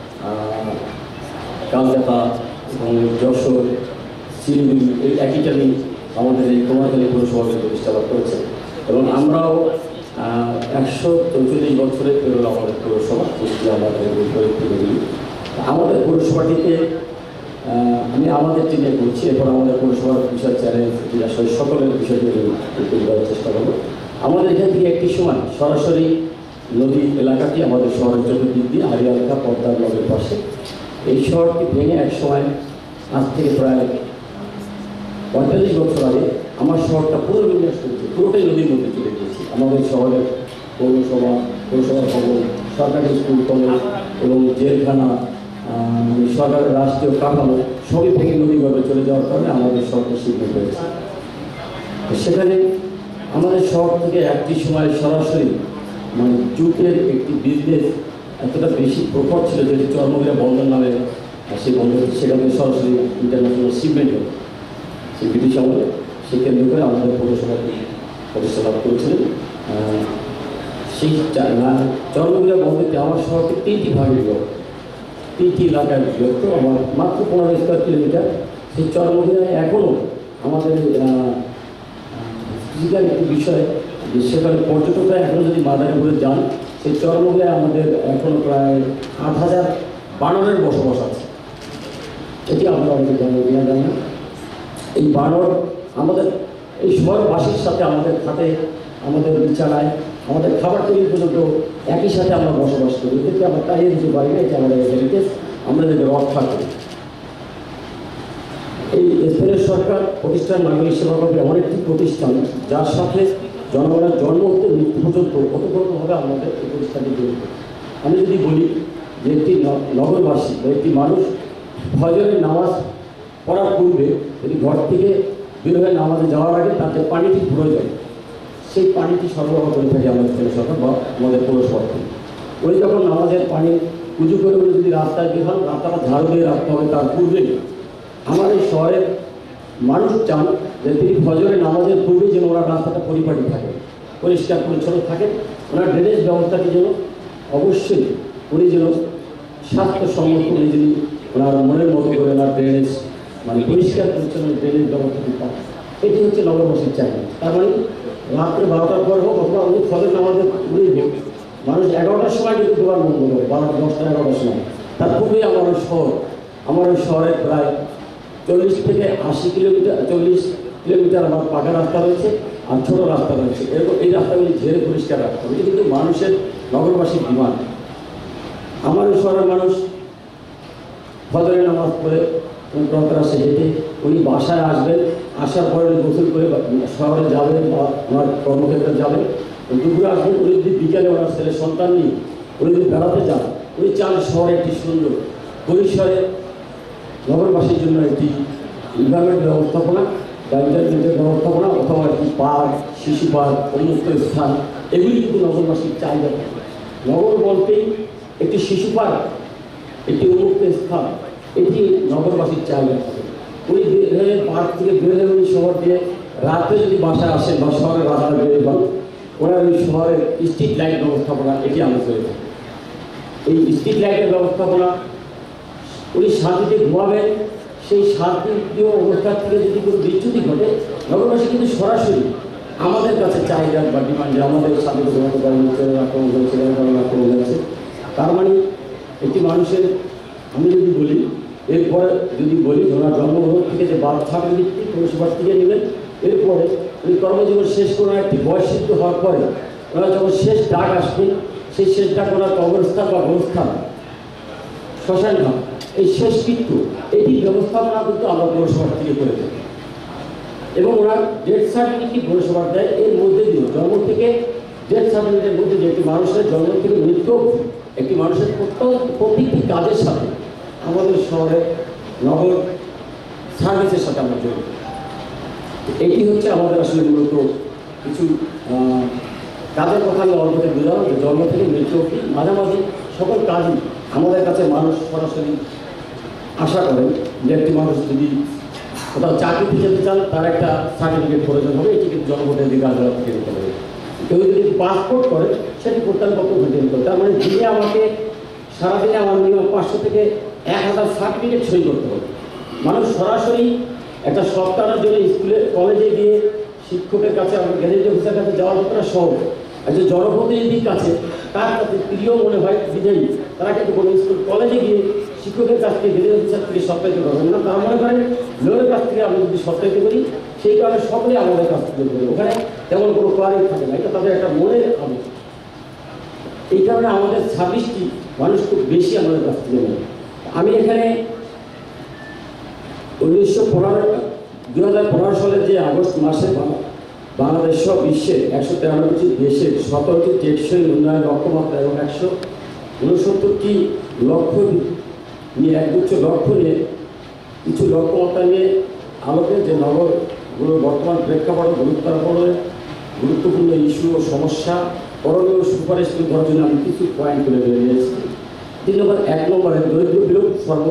কালকাতা এবং যশোর, শিলিগুড়ি এই একইটাই আমাদের এই কুমারখালী পৌরসভাকে প্রতিষ্ঠা লাভ করেছে। এবং আমরাও একশো চৌচল্লিশ বছরের পেরোল আমাদের পৌরসভা আমাদের আমাদের পৌরসভাটিতে আমি আমাদের টিমে করছি। এরপর আমাদের পৌরসভার বিষয় চ্যালেঞ্জ আসলে সকলের বিষয়টি তুলে দেওয়ার চেষ্টা করবো। আমাদের এখান থেকে একটি সময় সরাসরি নদী এলাকাটি আমাদের শহরের চতুর্দিক দিয়ে হারিয়ালকা পদ্মার নদীর পাশে, এই শহরটি ভেঙে এক সময় আজ থেকে প্রায় পঁয়তাল্লিশ বছর আগে আমার শহরটা পুরো বিন্যাস করেছে, পুরোটাই নদীর মধ্যে চলে গিয়েছে। আমাদের শহরের পৌরসভা, পৌরসভার ভবন, সরকারি স্কুল কলেজ এবং জেলখানা, সরকারের রাষ্ট্রীয় কাঠামো সবই ভেঙে নদীভাবে চলে যাওয়ার কারণে আমাদের শহরটা স্বীকৃত হয়েছে। সেখানে আমাদের শহর থেকে একটি সময় সরাসরি মানে জুটের একটি বিজনেস এতটা বেশি প্রখর ছিল যে চর্মগিরা বন্দর নামে সেই বন্দরটি, সেখানে সরাসরি ইন্টারন্যাশনাল শিপমেন্ট হতো সেই ব্রিটিশ আমলে। সেই কেন্দ্র করে আমাদের পৌরসভাটি প্রতিষ্ঠা লাভ করেছিলেন। সেই চর্মগিরা বন্দরটি আমার শহরকে তিনটি ভাগে বিভক্ত, তিনটি এলাকায় বিভক্ত, আমার মাত্র পনেরো স্কোয়ার কিলোমিটার। সেই চর্মগিরায় এখনও আমাদের ফিজিক্যাল একটি বিষয় যে সেখানে পর্যটকরা এখনও যদি মাদারীপুরে যান, সেই চর্মগিরায় আমাদের এখনও প্রায় আট হাজার বানরের বসবাস আছে। এটি আমরা অনেকে জানি না জানি না। এই বানর আমাদের এই শহরবাসীর সাথে আমাদের খাতে, আমাদের বিছানায়, আমাদের খাবার তৈরি পর্যন্ত একই সাথে আমরা বসবাস করি। এদেরকে আমরা তাই দিতে পারি না, এটা আমাদের হেরিটেজ, আমরা এদেরকে রক্ষা করি। এই স্থানীয় সরকার প্রতিষ্ঠান নাগরিক সেবা করবে এমন একটি প্রতিষ্ঠান যার সাথে জনগণের জন্ম হতে মৃত্যু পর্যন্ত ওতপ্রোতভাবে আমাদের এই প্রতিষ্ঠানটি জড়িত। আমি যদি বলি যে একটি নগরবাসী বা একটি মানুষ ফজরের নামাজ পড়ার পূর্বে যদি ঘর থেকে বের হয়ে নামাজে যাওয়ার আগে তার যে পানিটি প্রয়োজন, সেই পানিটি সরবরাহ করে থাকে আমাদের স্থানীয় সরকার বা আমাদের পৌরসভা থেকে। ওই যখন নামাজের পানি পুজো করে উনি যদি রাস্তায় বের হন, রাস্তাটা ঝাড়ু দিয়ে রাখতে হবে তার পূর্বেই। আমার এই শহরের মানুষ চান যে তিনি ফজরের নামাজের পূর্বে যেন ওরা রাস্তাটা পরিপাটি থাকে, পরিষ্কার পরিচ্ছন্ন থাকে। ওনার ড্রেনেজ ব্যবস্থাটি যেন অবশ্যই উনি যেন স্বাস্থ্যসম্মত, উনি যদি ওনার মনের মতো করে ওনার ড্রেনেজ মানে পরিষ্কার পরিচ্ছন্ন ড্রেনেজ ব্যবস্থাটি পান, এটি হচ্ছে নগরবাসীর চাহিদা। তার মানে রাত্রে বারোটার পর হোক অথবা উনি ফজর নামাজের পূর্বেই হোক, মানুষ এগারোটার সময় কিন্তু দেওয়ার মন করে বারোটা দশটা এগারোটার সময়, তার পূর্বেই আমার ওই শহর, আমার ওই শহরের প্রায় চল্লিশ থেকে আশি কিলোমিটার চল্লিশ কিলোমিটার আমার পাকা রাস্তা রয়েছে আর ছোটো রাস্তা রয়েছে। এরকম এই রাস্তাগুলি ঝেড়ে পরিষ্কার রাখতে হবে, এটি কিন্তু মানুষের নগরবাসীর ডিমান্ড। আমার ওই শহরের মানুষ ফজরের নামাজ পড়ে প্রকাশে হেঁটে উনি বাসায় আসবেন, আসার পরে গোসল করে শহরে যাবেন বা ওনার কর্মক্ষেত্রে যাবেন, দুপুরে আসবেন। উনি যদি বিকেলে ওনার ছেলে সন্তান নিয়ে উনি যদি বেড়াতে যান, উনি চান শহরে একটি সুন্দর পরিসরে নগরবাসীর জন্য একটি ইনভারমেন্ট ব্যবস্থাপনা বা ইন্টারনেটের ব্যবস্থাপনা অথবা একটি পার্ক, শিশু পার্ক, উন্মুক্ত স্থান, এগুলি কিন্তু নগরবাসীর চাহিদা। নগর বলতেই একটি শিশু পার্ক, একটি উন্মুক্ত স্থান, এটি নগরবাসীর চাহিদা থাকে। উনি বের হয়ে পার্ক থেকে বের হয়ে উনি শহর দিয়ে রাত্রে যদি বাসায় আসেন বা শহরের রাস্তা বের হন, ওনার ওই শহরের স্ট্রিট লাইট ব্যবস্থাপনা এটি আমরা করে থাকি। এই স্ট্রিট লাইটের ব্যবস্থাপনা উনি শান্তিতে ঘুমাবেন, সেই শান্তিপ্রিয় অবস্থার থেকে যদি কোনো বিচ্যুতি ঘটে, নগরবাসী কিন্তু সরাসরি আমাদের কাছে চাহিদা বা ডিমান্ড যে আমাদের সাথে ঘুমাতে পারেন, আক্রমণ হয়েছে, আক্রমণ হয়েছে, তার মানে একটি মানুষের আমি যদি বলি এরপরে যদি বলি ওনার জন্মগ্রহণ থেকে যে বার্থ সার্টিফিকেট পরিষেবার থেকে নেবেন, এরপরে উনি কর্মজীবন শেষ করে একটি বয়সিদ্ধ হওয়ার পরে ওনার যখন শেষ ডাক আসবে, সেই শেষ ডাক ওনার কবরস্থান বা গোরস্থান শ্মশান ঘাট এই শেষ কৃত্য এটির ব্যবস্থাপনা কিন্তু আমরা পৌরসভার থেকে করে থাকি এবং ওনার ডেথ সার্টিফিকেট পৌরসভার দেয়। এর মধ্যে দিয়ে জন্ম থেকে ডেথ সার্টিফিকেটের মধ্যে দিয়ে একটি মানুষের জন্ম থেকে মৃত্যু একটি মানুষের প্রত্যেকটি কাজের সাথে আমাদের শহরে নগর সার্ভিসের সাথে আমরা জড়িত। এটি হচ্ছে আমাদের আসলে মূলত কিছু কাজের কথা আমি অল্পতে বুঝলাম যে জন্ম থেকে মৃত্যু অবধি মাঝামাঝি সকল কাজই আমাদের কাছে মানুষ সরাসরি আশা করেন যে একটি মানুষ যদি কোথাও চাকরিতে যেতে চান তার একটা সার্টিফিকেট প্রয়োজন হবে, এটি কিন্তু জনগণের দিকে আদালত থেকে নিতে হবে। কেউ যদি পাসপোর্ট করে সেটি প্রত্যানপত্র ঘটিয়ে নিতে হবে। তার মানে দিনে আমাকে সারাদিনে আমার মিনিমাম পাঁচশো থেকে এক হাজার সার্টিফিকেট সই করতে হবে। মানুষ সরাসরি একটা সপ্তাহের জন্য স্কুলে কলেজে গিয়ে শিক্ষকের কাছে আমার গ্যাজেট অফিসার কাছে যাওয়ার ব্যাপারটা সহজ। একজন জনপ্রতিনিধির কাছে তার কাছে প্রিয় মনে হয় বিজয়ী, তারা কিন্তু কোনো স্কুল কলেজে গিয়ে শিক্ষকের কাছ থেকে গ্যাজেট অফিসার থেকে সপ্তাহিত করবেন না। তারা মনে করেন লোকের কাছ থেকে আমরা যদি সপ্তাহিত করি সেই কারণে সকলে আমাদের কাছ থেকে করি, ওখানে তেমন কোনো কোয়ারিং থাকে না, এটা তাদের একটা মনের আবেগ। এই কারণে আমাদের ছাব্বিশটি মানুষ খুব বেশি আমাদের কাছ থেকে নেয়। আমি এখানে উনিশশো পনেরো দু হাজার পনেরো সালের যে আগস্ট মাসে বাংলাদেশ সহ বিশ্বের একশো তেরানব্বইটি দেশের সতেরোটি টেকসই উন্নয়ন লক্ষ্যমাত্রা এবং একশো উনসত্তরটি লক্ষ্য নিয়ে একগুচ্ছ লক্ষ্য নিয়ে কিছু লক্ষ্যমাত্রা নিয়ে আলোকে যে নগরগুলো বর্তমান প্রেক্ষাপট গুরুত্বপূর্ণ গুরুত্বপূর্ণ ইস্যু ও সমস্যা করণীয় সুপারিশ তুলে ধরার জন্য আমি কিছু পয়েন্ট তুলে ধরে নিয়েছি। তিন নম্বর এক নম্বরে দরিদ্র বিলোপ সর্ব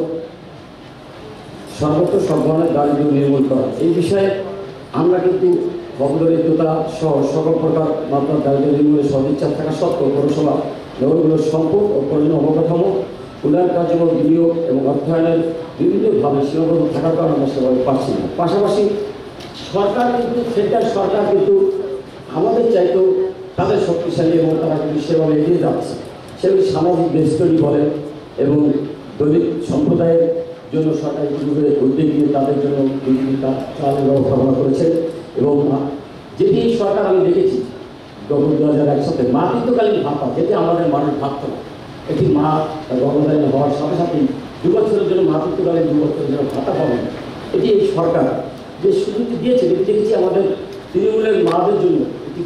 সর্বত্র সব ধরনের দারিদ্র্য নির্মূল করা। এই বিষয়ে আমরা কিন্তু অবদরিদ্রতা সহ সকল প্রকার মাত্রার দারিদ্র্য নির্মূলের সদিচ্ছা থাকা সত্ত্বেও পৌরসভা নগরগুলোর সম্পদ ও প্রয়োজনীয় অবকাঠামো উন্নয়ন কার্যক্রম বিনিয়োগ এবং অর্থায়নের বিভিন্নভাবে সীমাবদ্ধ থাকার কারণে আমরা সেভাবে পাচ্ছি না। পাশাপাশি সরকার কিন্তু সেন্ট্রাল সরকার কিন্তু আমাদের চাইতেও তাদের শক্তিশালী এবং তারা কিন্তু সেভাবে এগিয়ে যাচ্ছে। সেগুলি সামাজিক বেষ্টনী বলেন এবং দৈনিক সম্প্রদায়ের জন্য সরকার ইতিপূর্বে উদ্যোগ নিয়ে তাদের জন্য বিভিন্ন চালের ব্যবস্থাপনা করেছেন এবং যেটি সরকার আমি দেখেছি গত দু হাজার এক সালে মাতৃত্বকালীন ভাতা, যেটি আমাদের মানুষ ভাবত না, একটি মা গর্ভধারণ হওয়ার সাথে সাথেই দু বছরের জন্য মাতৃত্বকালীন দু বছরের জন্য ভাতা পাবেন, এটি এই সরকার যে সুযোগটি দিয়েছে এটি দেখেছি আমাদের তৃণমূলের মাদের জন্য এটি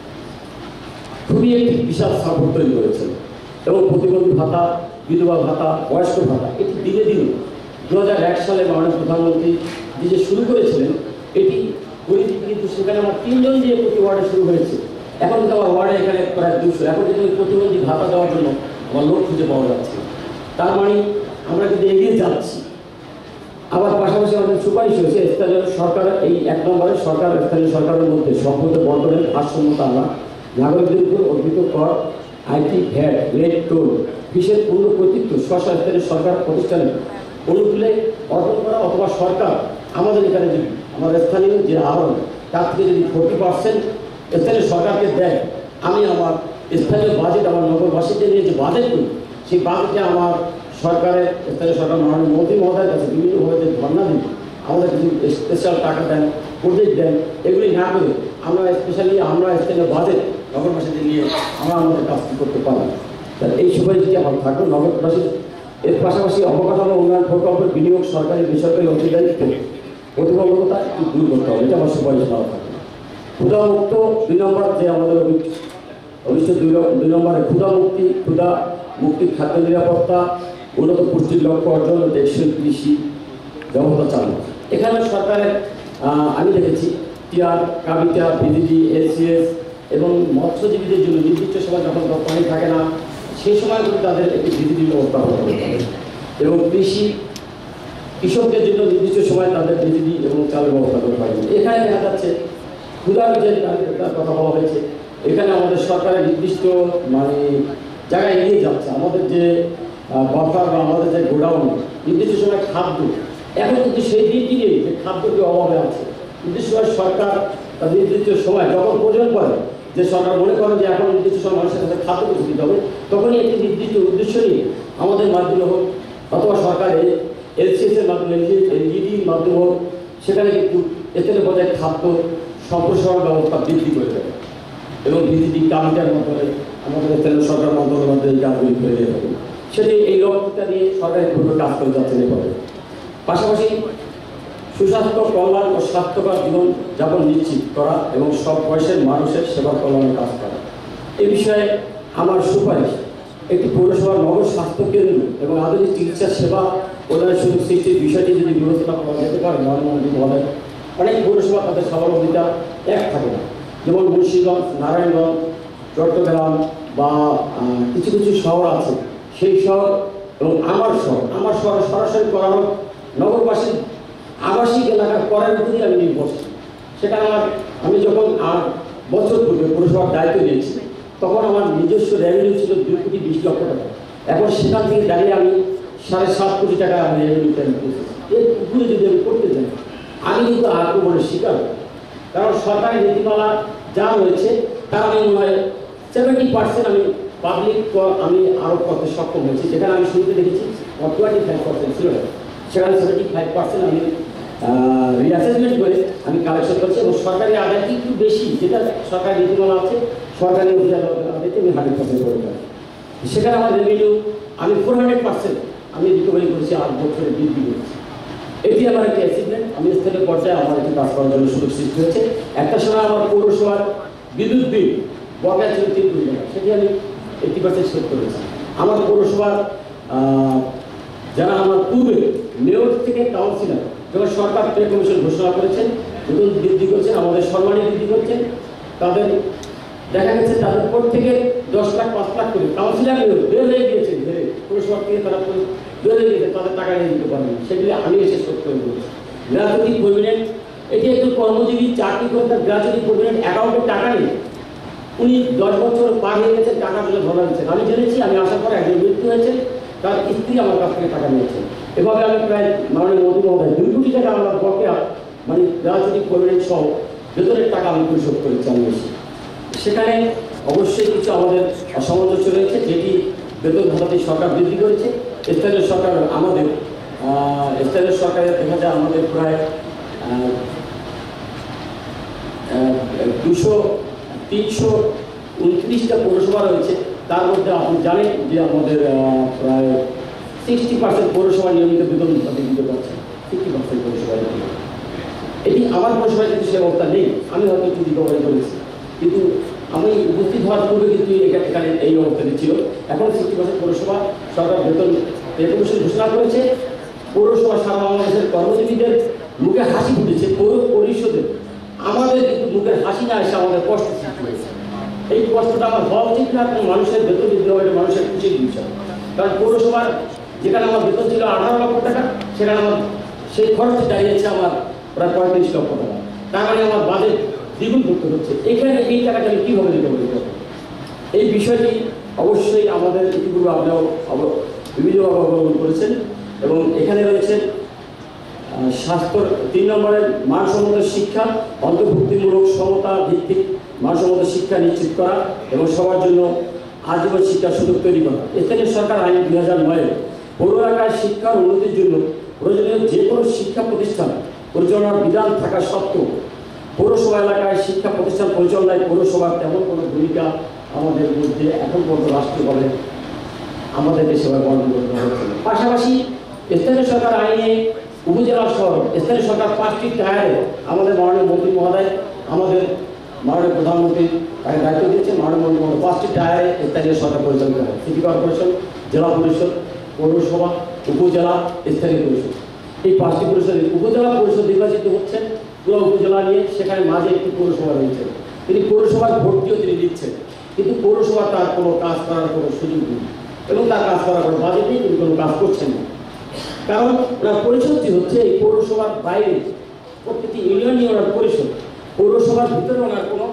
খুবই একটি বিশাল সাপোর্ট তৈরি করেছেন। এবং প্রতিবন্ধী ভাতা, বিধবা ভাতা, বয়স্ক ভাতা এটি দিনে দিনে দু হাজার এক সালে মাননীয় প্রধানমন্ত্রী যে শুরু করেছিলেন এটি গরিব কিন্তু সেখানে আমার তিনজন দিয়ে প্রতি ওয়ার্ডে শুরু হয়েছে। এখন কিন্তু আমার ওয়ার্ডে এখানে প্রায় দুশো। এখন কিন্তু প্রতিবন্ধী ভাতা দেওয়ার জন্য আমার লোক খুঁজে পাওয়া যাচ্ছে। তার মানে আমরা কিন্তু এগিয়ে যাচ্ছি। আবার পাশাপাশি আমাদের সুপারিশ হয়েছে স্থানীয় সরকার এই এক নম্বরে সরকার স্থানীয় সরকারের মধ্যে সম্পদ বন্টনের ভারসাম্যতা আনা, নাগরিকদের উপর অর্পিত কর, আইটি, ভ্যাট, রেট, টোল, বিশেষ পূর্ণ কর্তৃত্ব স্বশাসনের সরকার প্রতিষ্ঠানে অনুকূলে অর্পণ করা অথবা সরকার আমাদের এখানে যদি আমাদের স্থানীয় যে আহরণ তার থেকে যদি ফোর্টি পার্সেন্ট স্থানীয় সরকারকে দেয়, আমি আমার স্থানীয় বাজেট আমার নগরবাসীদের নিয়ে যে বাজেট করি সেই বাজেটে আমার সরকারের স্থানীয় সরকার মাননীয় মন্ত্রী মহোদয়ের কাছে বিভিন্নভাবে যে ধর্ণা দিই আমাদের কিছু স্পেশাল টাকা দেন, প্রজেক্ট দেন, এগুলি না করে আমরা স্পেশালি আমরা স্থানীয় বাজেট নগরবাসীদের নিয়ে আমরা আমাদের কাজ করতে পারি। তাহলে এই সুপারিশটি আমার থাকবে নগরবাসী। এর পাশাপাশি অবকাঠামো উন্নয়ন প্রকল্পের বিনিয়োগ সরকারি বেসরকারি অংশীদারিত্ব প্রতিবন্ধকতা দূর করতে হবে, এটা আমার সুপারিশ দেওয়া থাকে। ক্ষুধামুক্ত দুই নম্বর যে আমাদের অবশ্য দুই দুই নম্বরে ক্ষুধামুক্তি ক্ষুধা মুক্তি খাদ্য নিরাপত্তা উন্নত পুষ্টির লক্ষ্য অর্জন ও টেকসই কৃষি ব্যবস্থা চালু। এখানে সরকারের আমি দেখেছি টিআর, কাবিটা, বিজিডি, এসিএস এবং মৎস্যজীবীদের জন্য নির্দিষ্ট সময় যখন পানি থাকে না সেই সময় কিন্তু তাদের একটি বিজিডি ব্যবস্থা করতে হবে এবং কৃষি কৃষকদের জন্য নির্দিষ্ট সময় তাদের বিজিডি এবং চালের ব্যবস্থা করতে পারবে। এখানে দেখা যাচ্ছে ক্ষুধার যে কথা বলা হয়েছে, এখানে আমাদের সরকারের নির্দিষ্ট মানে জায়গায় এগিয়ে যাচ্ছে। আমাদের যে বাফার বা আমাদের যে গোডাউন নির্দিষ্ট সময় খাদ্য, এখন কিন্তু সেই দিনটি নেই যে খাদ্যটি অভাবে আছে। নির্দিষ্ট সময় সরকার তার নির্দিষ্ট সময় যখন প্রয়োজন পড়ে যে সরকার মনে করেন যে এখন নির্দিষ্ট সময় মানুষের কাছে খাদ্য পৌঁছে দিতে হবে, তখনই একটি নির্দিষ্ট উদ্দেশ্য নিয়ে আমাদের মাধ্যমে হোক অথবা সরকারের এলসিএস এর মাধ্যমে এলজিডির মাধ্যমে হোক সেখানে কিন্তু এতে বোঝায় খাদ্য সম্প্রসারণ ব্যবস্থা বৃদ্ধি করে দেবে এবং ভিত্তিক কমিটির মাধ্যমে আমাদের স্থানীয় সরকার মন্ত্রণালয়ের মাধ্যমে এই কাজগুলি করে দিয়ে হবে। সেটি এই লক্ষ্যটা নিয়ে সরকারিভাবে কাজ করে যাচ্ছেন এভাবে। পাশাপাশি সুস্বাস্থ্য কল্যাণ ও স্বাস্থ্যকর জীবন যাপন নিশ্চিত করা এবং সব বয়সের মানুষের সেবা কল্যাণের কাজ করা। এই বিষয়ে আমার সুপারিশ একটি পৌরসভার নগর স্বাস্থ্য কেন্দ্র এবং আধুনিক চিকিৎসা সেবা প্রদানের সুযোগ সৃষ্টির বিষয়টি যদি বিবেচনা করা যেতে পারে নরেন্দ্র মোদী অনেক পৌরসভা তাদের স্বাবলম্বিতা এক থাকে না, যেমন মুন্সিগঞ্জ, নারায়ণগঞ্জ, চট্টগ্রাম বা কিছু কিছু শহর আছে, সেই শহর এবং আমার শহর আমার শহর সরাসরি করানো নগরবাসীর আবাসিক এলাকা করার উপরই আমি নির্ভরশীল। সেটা আমার আমি যখন আট বছর পূর্বে পৌরসভার দায়িত্ব নিয়েছি তখন আমার নিজস্ব রেভিনিউ ছিল দুই কোটি বিশ লক্ষ টাকা। এখন সেখান থেকে দাঁড়িয়ে আমি সাড়ে সাত কোটি টাকা আমি রেভিনিউ পেয়ে করছি। এর উপরে যদি আমি করতে চাই আমি কিন্তু আক্রমণের শিকার, কারণ সরকারি নীতিমালা যা রয়েছে তার আমি মনে হয় সেভেন্টি পার্সেন্ট আমি পাবলিক আমি আরোপ করতে সক্ষম হয়েছি। যেখানে আমি শুরুতে দেখেছি টোয়েন্টি ফাইভ পার্সেন্ট ছিল, সেখানে সেভেন্টি ফাইভ পার্সেন্ট আমি রিঅ্যাসেসমেন্ট করে আমি কালেকশন করছি এবং সরকারি আদায় একটু বেশি, যেটা সরকারি নীতিমালা আছে সরকারি অভিযান আদায়তে আমি হান্ড্রেড পার্সেন্ট করে পারি। সেখানে আমার রেভিনিউ আমি ফোর হান্ড্রেড পার্সেন্ট আমি রিকভারি করেছি, আট বছরে বৃদ্ধি করেছি। এটি আমার একটি অ্যাচিভমেন্ট। আমি স্থানীয় পর্যায়ে আমার একটি কাজ করার জন্য সুযোগ সৃষ্টি হয়েছে। একটা সময় আমার পৌরসভার বিদ্যুৎ বিল বকেয়া ছিল তিন কোটি টাকা, সেটি আমি এইটি পার্সেন্ট শোধ করেছি। আমার পৌরসভার যারা আমার পূর্বে মেয়র থেকে কাউন্সিলর যখন সরকার পে কমিশন ঘোষণা করেছেন, বেতন বৃদ্ধি করছেন, আমাদের সম্মানী বৃদ্ধি করছেন, তাদের দেখা গেছে তাদের পর থেকে দশ লাখ পাঁচ লাখ করে কাউন্সিলর বের হয়ে গিয়েছে, পৌরসভা থেকে তারা বের হয়ে গেছে, তাদের টাকা নিয়ে দিতে পারেন, সেগুলি আমি এসে শোধ করে দিয়েছি। গ্রাজুয়েট পার্মানেন্ট এটি একটু কর্মজীবী চাকরি করে তার গ্রাজুয়েট পার্মানেন্ট অ্যাকাউন্টে টাকা নেই, উনি দশ বছর পার হয়ে গেছেন, টাকা তুলে ধরা দিচ্ছেন। আমি জেনেছি, আমি আসার পর একজন মৃত্যু হয়েছে, তার স্ত্রী আমার কাছ থেকে টাকা নিয়েছে। এভাবে আমি প্রায় মাননীয় মোদী মহোদয় দুই কোটি টাকা আমার বকেয়া মানে রাজনৈতিক পার্মানেন্ট সহ বেতনের টাকা আমি পরিশোধ করেছি আমি এসে। সেখানে অবশ্যই কিছু আমাদের অসামঞ্জস্য রয়েছে, যেটি বেতন ভাতাতে সরকার বৃদ্ধি করেছে। স্থানীয় সরকার আমাদের স্থানীয় সরকারের দেখা যায় আমাদের প্রায় দুশো তিনশো উনত্রিশটা পৌরসভা রয়েছে, তার মধ্যে আপনি জানেন যে আমাদের প্রায় সিক্সটি পার্সেন্ট পৌরসভা নিয়মিত বেতন ভাতা দিতে পারছে, ফিফটি পার্সেন্ট পৌরসভায়। এটি আমার পৌরসভায় কিন্তু সে অবস্থা নেই, আমি হয়তো একটু রিকভারি করেছি, কিন্তু আমি উপস্থিত হওয়ার পূর্বে কিন্তু এখানে এই অবস্থাটি ছিল। এখন সিক্সটি পার্সেন্ট পৌরসভা সরকার বেতন পে কমিশন ঘোষণা করেছে। পৌরসভা সারা বাংলাদেশের কর্মজীবীদের মুখে হাসি ফুটেছে, পৌর পরিষদের আমাদের কিন্তু মুখের হাসি না এসে আমাদের কষ্ট সৃষ্টি হয়েছে। এই কষ্টটা আমার হওয়া উচিত না, মানুষের বেতন বৃদ্ধি হবে, মানুষের খুশির বিষয়। কারণ পৌরসভার যেখানে আমার বেতন ছিল আঠারো লক্ষ টাকা, সেখানে আমার সেই খরচ দাঁড়িয়েছে আমার প্রায় পঁয়ত্রিশ লক্ষ টাকা। তার মানে আমার বাজেট দ্বিগুণ করতে হচ্ছে। এখানে এই টাকাটা আমি কীভাবে দিতে পারি? এই বিষয়টি অবশ্যই আমাদের ইতিপূর্বে আপনারাও বিভিন্নভাবে অবলম্বন করেছেন এবং এখানে রয়েছে স্বাস্থ্য তিন নম্বরের মানসম্মত শিক্ষা, অন্তর্ভুক্তিমূলক সমতা ভিত্তিক মানসম্মত শিক্ষা নিশ্চিত করা এবং সবার জন্য আজীবন শিক্ষার সুযোগ তৈরি করা। স্থানীয় সরকার আইন দুই হাজার নয় পৌর এলাকায় শিক্ষার উন্নতির জন্য প্রয়োজনীয় যে কোনো শিক্ষা প্রতিষ্ঠান পরিচালনার বিধান থাকা সত্ত্বেও পৌরসভা এলাকায় শিক্ষা প্রতিষ্ঠান পরিচালনায় পৌরসভার তেমন কোনো ভূমিকা আমাদের মধ্যে এখন পর্যন্ত রাষ্ট্রীয়ভাবে আমাদেরকে সেবা বর্ণনা করতে হচ্ছে। পাশাপাশি স্থানীয় সরকার আইনে উপজেলা শহর স্থানীয় সরকার পাঁচটি টায়ারে আমাদের মাননীয় মন্ত্রী মহোদয় আমাদের মাননীয় প্রধানমন্ত্রী তাকে দায়িত্ব দিয়েছে। মাননীয় মন্ত্রী মহোদয় পাঁচটি টায়ারে স্থানীয় সরকার পরিচালিত হয়: সিটি কর্পোরেশন, জেলা পরিষদ, পৌরসভা, উপজেলা, স্থানীয় পরিষদ। এই পাঁচটি পরিষদ উপজেলা পরিষদ নির্বাচিত হচ্ছেন পুরো উপজেলা নিয়ে, সেখানে মাঝে একটি পৌরসভা রয়েছে। তিনি পৌরসভার ভর্তিও তিনি দিচ্ছেন, কিন্তু পৌরসভা তার কোনো কাজ করার কোনো সুযোগ নেই এবং তার কাজ করার কোনো বাজেট নেই, তিনি কোনো কাজ করছেন না। কারণ ওনার পরিষদটি হচ্ছে এই পৌরসভার বাইরে, প্রত্যেকটি ইউনিয়ন নিয়ে ওনার পরিষদ, পৌরসভার ভিতরে ওনার কোনো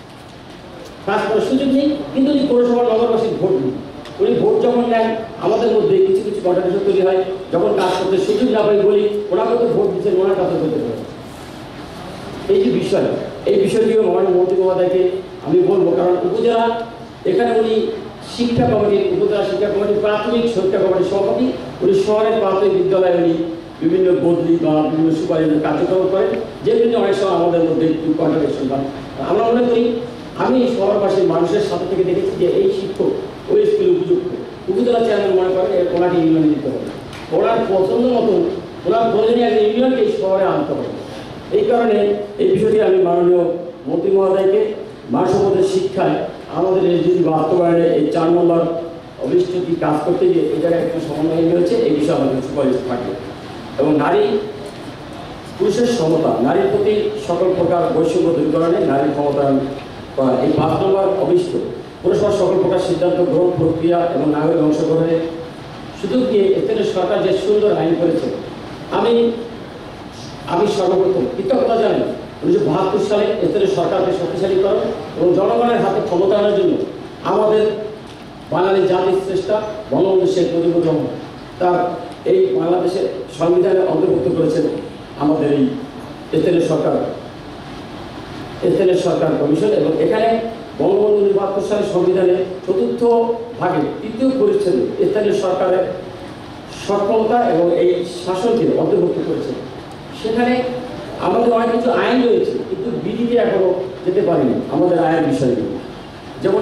কাজ করার সুযোগ নেই। কিন্তু উনি পৌরসভার নগরবাসীর ভোট নেই। উনি ভোট যখন নেন আমাদের মধ্যে কিছু কিছু কন্ট্রাডিকশন তৈরি হয়, যখন কাজ করতে সুযোগ না পাই বলি ওনাকে তো ভোট দিচ্ছেন, ওনার কাছে করতে পারে। এই যে বিষয়, এই বিষয়টিও মাননীয় মন্ত্রী মহোদয়কে আমি বলবো, কারণ উপজেলা এখানে উনি শিক্ষা কমিটির উপজেলা শিক্ষা কমিটির প্রাথমিক শিক্ষা কমিটির সভাপতি, উনি শহরের প্রাথমিক বিদ্যালয়ে উনি বিভিন্ন বদলি বা বিভিন্ন সুপারিশের কার্যক্রম করেন, যেগুলি অনেক সময় আমাদের মধ্যে একটু কন্ট্রাডিকশন হয়। আমরা মনে করি, আমি শহরবাসীর মানুষের সাথে থেকে দেখেছি যে এই শিক্ষক ওই স্কুলে উপযুক্ত। উপজেলা চেয়ারম্যান মনে করেন ওনাকে ইউনিয়নে দিতে হবে, ওনার পছন্দ মতন ওনার প্রয়োজনীয় একটা ইউনিয়নকে এই শহরে আনতে হবে। এই কারণে এই বিষয়টি আমি মাননীয় মন্ত্রী মহোদয়কে মানসম্পদের শিক্ষায় আমাদের এই যদি বাস্তবায়নে এই চার নম্বর অভিষ্ঠটি কাজ করতে গিয়ে এই জায়গায় একটু সমন্বয় রয়েছে, এই বিষয়ে আমাদের সুপারিশ থাকে। এবং নারী পুরুষের সমতা, নারীর প্রতি সকল প্রকার বৈষম্য দূরীকরণে নারী ক্ষমতায়ন করা, এই পাঁচ নম্বর অভিষ্ট পুরসভার সকল প্রকার সিদ্ধান্ত গ্রহণ প্রক্রিয়া এবং নাগরিক অংশগ্রহণের সুযোগ দিয়ে এতে সরকার যে সুন্দর আইন করেছে, আমি আমি সর্বপ্রথম কৃতজ্ঞতা জানাই উনিশশো বাহাত্তর সালে এতে সরকারকে শক্তিশালী করা এবং জনগণের হাতে ক্ষমতায়নের জন্য আমাদের বাঙালি জাতির শ্রেষ্ঠা বঙ্গবন্ধু শেখ মুজিবুর রহমান তার এই বাংলাদেশের সংবিধানে অন্তর্ভুক্ত করেছেন আমাদের এই এতেলের সরকার এতেলের সরকার কমিশন। এবং এখানে বঙ্গবন্ধু বাহাত্তর সালের সংবিধানে চতুর্থ ভাগে তৃতীয় পরিচ্ছেদে এতেলের সরকারের সক্ষমতা এবং এই শাসনকে অন্তর্ভুক্ত করেছে। সেখানে আমাদের অনেক কিছু আইন রয়েছে, কিন্তু বিধিতে এখনো যেতে পারিনি আমাদের আইনের বিষয়গুলো। যেমন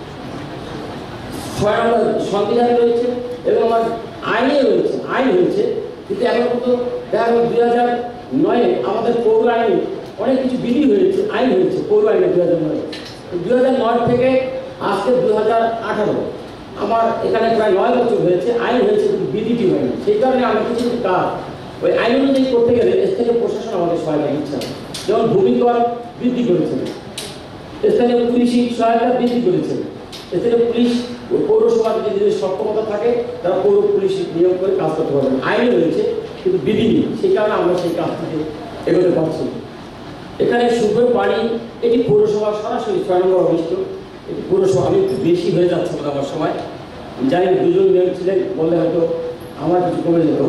ছয় নম্বর সংবিধানে রয়েছে এবং আমার আইনে রয়েছে, আইন হয়েছে, কিন্তু এখন পর্যন্ত দেখা গেল দুই হাজার নয়ে আমাদের পৌর আইনে অনেক কিছু বিধি হয়েছে, আইন হয়েছে পৌর আইনে দুই হাজার নয় দুই হাজার নয় থেকে আজকে দুই হাজার আঠারো আমার এখানে প্রায় নয় বছর হয়েছে, আইন হয়েছে কিন্তু বিধিটি হয়নি। সেই কারণে আমরা কিছু কাজ ওই আইন অনুযায়ী করতে গেলে স্থানীয় প্রশাসন আমাদের সহায়তা দিচ্ছে না। যেমন ভূমিকর বৃদ্ধি করেছেন, স্থানীয় পুলিশি সহায়তা বৃদ্ধি করেছেন, স্থানীয় পুলিশ পৌরসভার যদি যদি সক্ষমতা থাকে তারা পৌর পুলিশ নিয়োগ করে কাজ করতে পারবেন। আইনে রয়েছে কিন্তু বিধি নেই, সেই কারণে আমরা সেই কাজ থেকে এগোতে পারছি। এখানে শুভ্র পানি, এটি পৌরসভা সরাসরি ছয় নম্বর অভিষ্ট, এটি পৌরসভা আমি একটু বেশি হয়ে যাচ্ছে বলে আমার সময় যাই দুজন মেয়র ছিলেন বললে হয়তো আমার কিছু কমে যেত।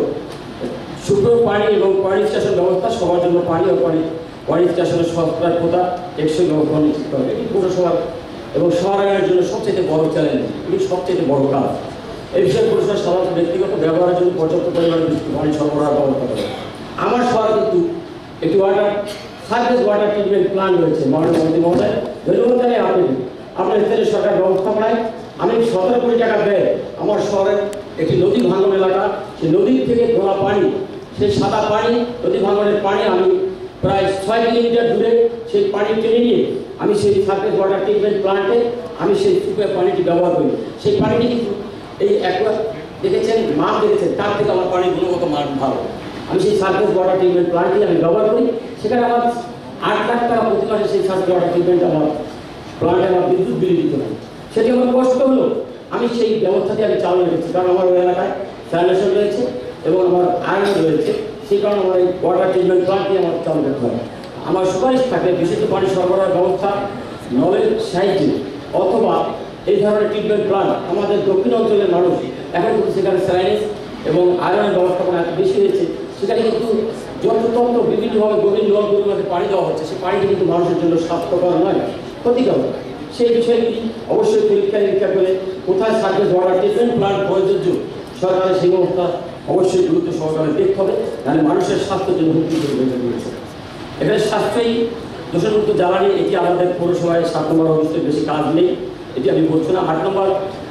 শুভ্র পানি এবং পানি স্টেশন ব্যবস্থা সবার জন্য পানি ও পানি পানি স্টেশনের সরকার কোথা টেকসই ব্যবস্থা নিশ্চিত করে, এটি পৌরসভার এবং শহরায়নের জন্য সবচেয়ে বড় চ্যালেঞ্জ, এটি সবচেয়ে বড় কাজ। এই বিষয়ে পৌরসভা সাধারণত ব্যক্তিগত ব্যবহারের জন্য পর্যাপ্ত পরিমাণে পানি সরবরাহ ব্যবস্থা করে। আমার শহরে কিন্তু একটি water surface water treatment plan রয়েছে। মাননীয় মন্ত্রী মহোদয় ধন্যবাদ জানাই আপনি আপনার স্থানীয় সরকার ব্যবস্থাপনায় আমি সতেরো কোটি টাকা ব্যয় আমার শহরের একটি নদী ভাঙন এলাকা, সেই নদীর থেকে ধোয়া পানি, সেই সাদা পানি নদী ভাঙনের পানি আমি প্রায় ছয় কিলোমিটার দূরে সেই পানি টেনে নিয়ে আমি সেই সার্ফেস ওয়াটার ট্রিটমেন্ট প্ল্যান্টে আমি সেই সুপের পানিটি ব্যবহার করি। সেই পানিটি কিন্তু এই একবার দেখেছেন মাছ দেখেছেন তার থেকে আমার পানির গুণগত মান ভালো। আমি সেই সার্ফেস ওয়াটার ট্রিটমেন্ট প্ল্যান্টটি আমি ব্যবহার করি, সেখানে আমার আট লাখ টাকা প্রতি মাসে সেই সার্ফেস ওয়াটার ট্রিটমেন্ট আমার প্ল্যান্টে আমার বিদ্যুৎ বিল দিতে হয়। সেটি আমার কষ্ট হলো, আমি সেই ব্যবস্থাটি আমি চালু রেখেছি, কারণ আমার ওই এলাকায় স্যানিটেশন রয়েছে এবং আমার আইন রয়েছে, সেই কারণে আমার এই ওয়াটার ট্রিটমেন্ট প্ল্যান্টটি আমার চালু রাখতে হয়। আমার সুপারিশ থাকে বিশুদ্ধ পানি সরবরাহের ব্যবস্থা নলের সাহায্যে অথবা এই ধরনের ট্রিটমেন্ট প্ল্যান্ট আমাদের দক্ষিণ অঞ্চলের মানুষ এখন কিন্তু সেখানে স্যালাইনেস এবং আয়রনের ব্যবস্থাপনা এত বেশি হয়েছে, সেখানে কিন্তু যন্ত্রতন্ত্র বিভিন্নভাবে গভীর নলগুলোর মধ্যে পানি দেওয়া হচ্ছে, সেই পানিটি কিন্তু মানুষের জন্য স্বাস্থ্যকর নয়, ক্ষতিকর। সেই বিষয়গুলি অবশ্যই পরীক্ষা নিরীক্ষা করে কোথায় সার্ফেস ওয়াটার ট্রিটমেন্ট প্ল্যান্ট প্রযোজ্য সরকারের সেই ব্যবস্থা অবশ্যই গুরুত্ব সহকারে দেখতে হবে, নাহলে মানুষের স্বাস্থ্যের জন্য হুমকি হয়ে রয়েছে। এখানে সাশ্রয়ী দূষণমুক্ত জ্বালানি, এটি আমাদের পৌরসভায় সাত নম্বর অভিষ্টের বেশি কাজ নেই, এটি আমি বলছি না। আট নম্বর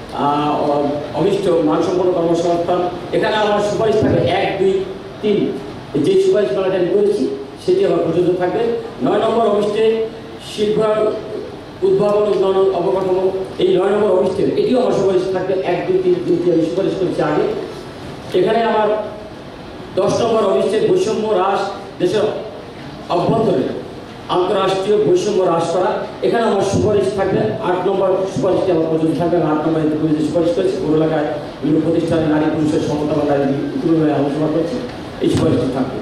অভিষ্ট মানসম্পন্ন কর্মসংস্থান, এখানে আমার সুপারিশ থাকে এক দুই তিন, যে সুপারিশ মালাটা আমি করেছি সেটি আমার প্রযোজ্য থাকবে। নয় নম্বর অভিষ্টে শিল্প উদ্ভাবন উন্নয়ন অবকাঠামো, এই নয় নম্বর অভিষ্টের এটিও আমার সুপারিশ থাকবে এক দুই তিন দুটি আমি সুপারিশ করেছি আগে। এখানে আমার দশ নম্বর অভিষ্টের বৈষম্য হ্রাস, দেশের অভ্যন্তরে আন্তঃরাষ্ট্রীয় বৈষম্য হ্রাস করা, এখানে আমার সুপারিশ থাকবে। আট নম্বর সুপারিশটি আমার প্রযোজ্য থাকবে। আট নম্বর সুপারিশ করেছি পৌর এলাকায় বিভিন্ন প্রতিষ্ঠানে নারী পুরুষের সমতা বা নারী ইতিমধ্যে আলোচনা করছি, এই সুপারিশটি থাকবে।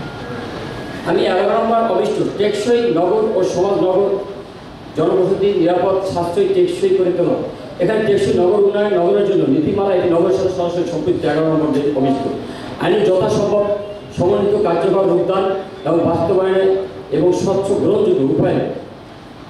আমি এগারো নম্বর অভিষ্ট টেকসই নগর ও সমাজ নগর জনবসতি নিরাপদ সাশ্রয়ী টেকসই করে তোলা, এখানে টেকসই নগর উন্নয়ন নগরের জন্য নীতিমালা এটি নগরের সাথে সরাসরি সম্পৃক্ত এগারো নম্বর যে অভিষ্ট আইনের যথাসম্ভব সমন্বিত কার্যকর রূপদান এবং বাস্তবায়নে এবং স্বচ্ছ গ্রহণযোগ্য উপায়ে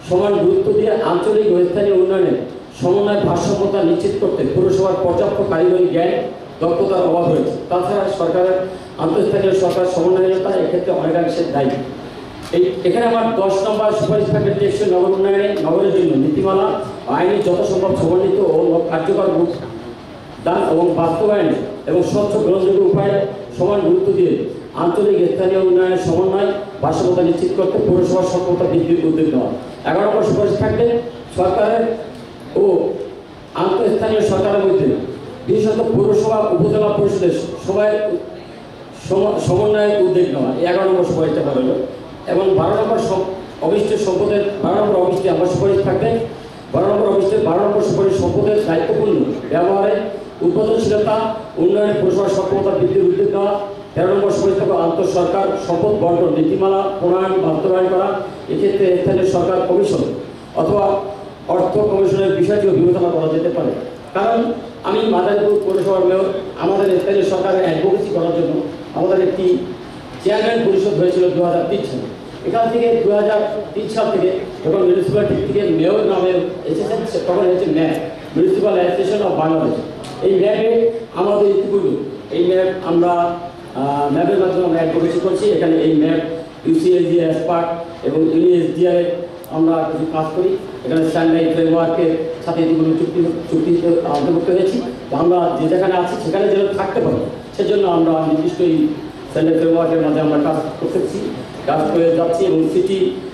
সমান গুরুত্ব দিয়ে আঞ্চলিক ও স্থানীয় উন্নয়নে সমন্বয় ভারসাম্যতা নিশ্চিত করতে পৌরসভার পর্যাপ্ত কারিগরি জ্ঞান দক্ষতার অভাব রয়েছে। তাছাড়া সরকারের আন্তঃস্থানীয় সরকার সমন্বয়তা এক্ষেত্রে অনেকাংশে দায়ী। এই এখানে আমার দশ নম্বর সুপারিশ থাকে টেকসই নগর উন্নয়নে নগরের জন্য নীতিমালা আইনি যত সম্ভব সমন্বিত ও কার্যকর রূপ দান এবং বাস্তবায়ন এবং স্বচ্ছ গ্রহণযোগ্য উপায়ে সমান গুরুত্ব দিয়ে আঞ্চলিক স্থানীয় উন্নয়নের সমন্বয় ভারসাম্যতা নিশ্চিত করতে পৌরসভার সক্ষমতা বৃদ্ধির উদ্যোগ নেওয়া। এগারো নম্বর সুপারিশ থাকবে সরকারের ও আন্তঃস্থানীয় সরকারের মধ্যে বিশেষত পৌরসভা উপজেলা পরিষদের সবাই সমন্বয়ের উদ্যোগ নেওয়া। এই এগারো নম্বর সুপারিশটা করা হলো। এবং বারো নম্বর অবিষ্ট সম্পদের বারো নম্বর অবিষ্টে আমার সুপারিশ থাকবে বারো নম্বর অবিষ্টে বারো নম্বর সুপারিশ সম্পদের দায়িত্বপূর্ণ ব্যবহারে উৎপাদনশীলতা উন্নয়নে পৌরসভার সক্ষমতা বৃদ্ধির উদ্যোগ নেওয়া। তেরো নম্বর সুপারিশ থাকবে আন্তঃসরকার সম্পদ বন্টন নীতিমালা প্রণয়ন বাস্তবায়ন করা। এক্ষেত্রে স্থানীয় সরকার কমিশন অথবা অর্থ কমিশনের বিষয়টিও বিবেচনা করা যেতে পারে। কারণ আমি মাদারীপুর পৌরসভার মেয়র, আমাদের স্থানীয় সরকারের অ্যাডভোকেসি করার জন্য আমাদের একটি চেয়ারম্যান পরিষদ হয়েছিল দু হাজার তিন সালে। এখান থেকে দু হাজার তিন সাল থেকে যখন মিউনিসিপ্যালিটি থেকে মেয়র নামে এসেছেন তখন হয়েছে map municipal association of Bangladesh. এই ম্যাপে আমাদের ইতিপূর্বে এই ম্যাপ আমরা ম্যাপের মাধ্যমে আমরা অ্যাডভোকেসি করছি। এখানে এই ম্যাপ ইউসিএলজি এক্সপার্ট এবং ইউএসডিআই আমরা কিছু কাজ করি। এখানে স্ট্যান্ডার্ড ফ্রেমওয়ার্কের সাথে ইতিপূর্বে চুক্তি চুক্তিতে অন্তর্ভুক্ত হয়েছি। তো আমরা যে যেখানে আছি সেখানে যেন থাকতে পারি সেজন্য আমরা নির্দিষ্ট এই স্ট্যান্ডার্ড ফ্রেমওয়ার্কের মাঝে আমরা কাজ করতেছি কাজ করে যাচ্ছি এবং সিটি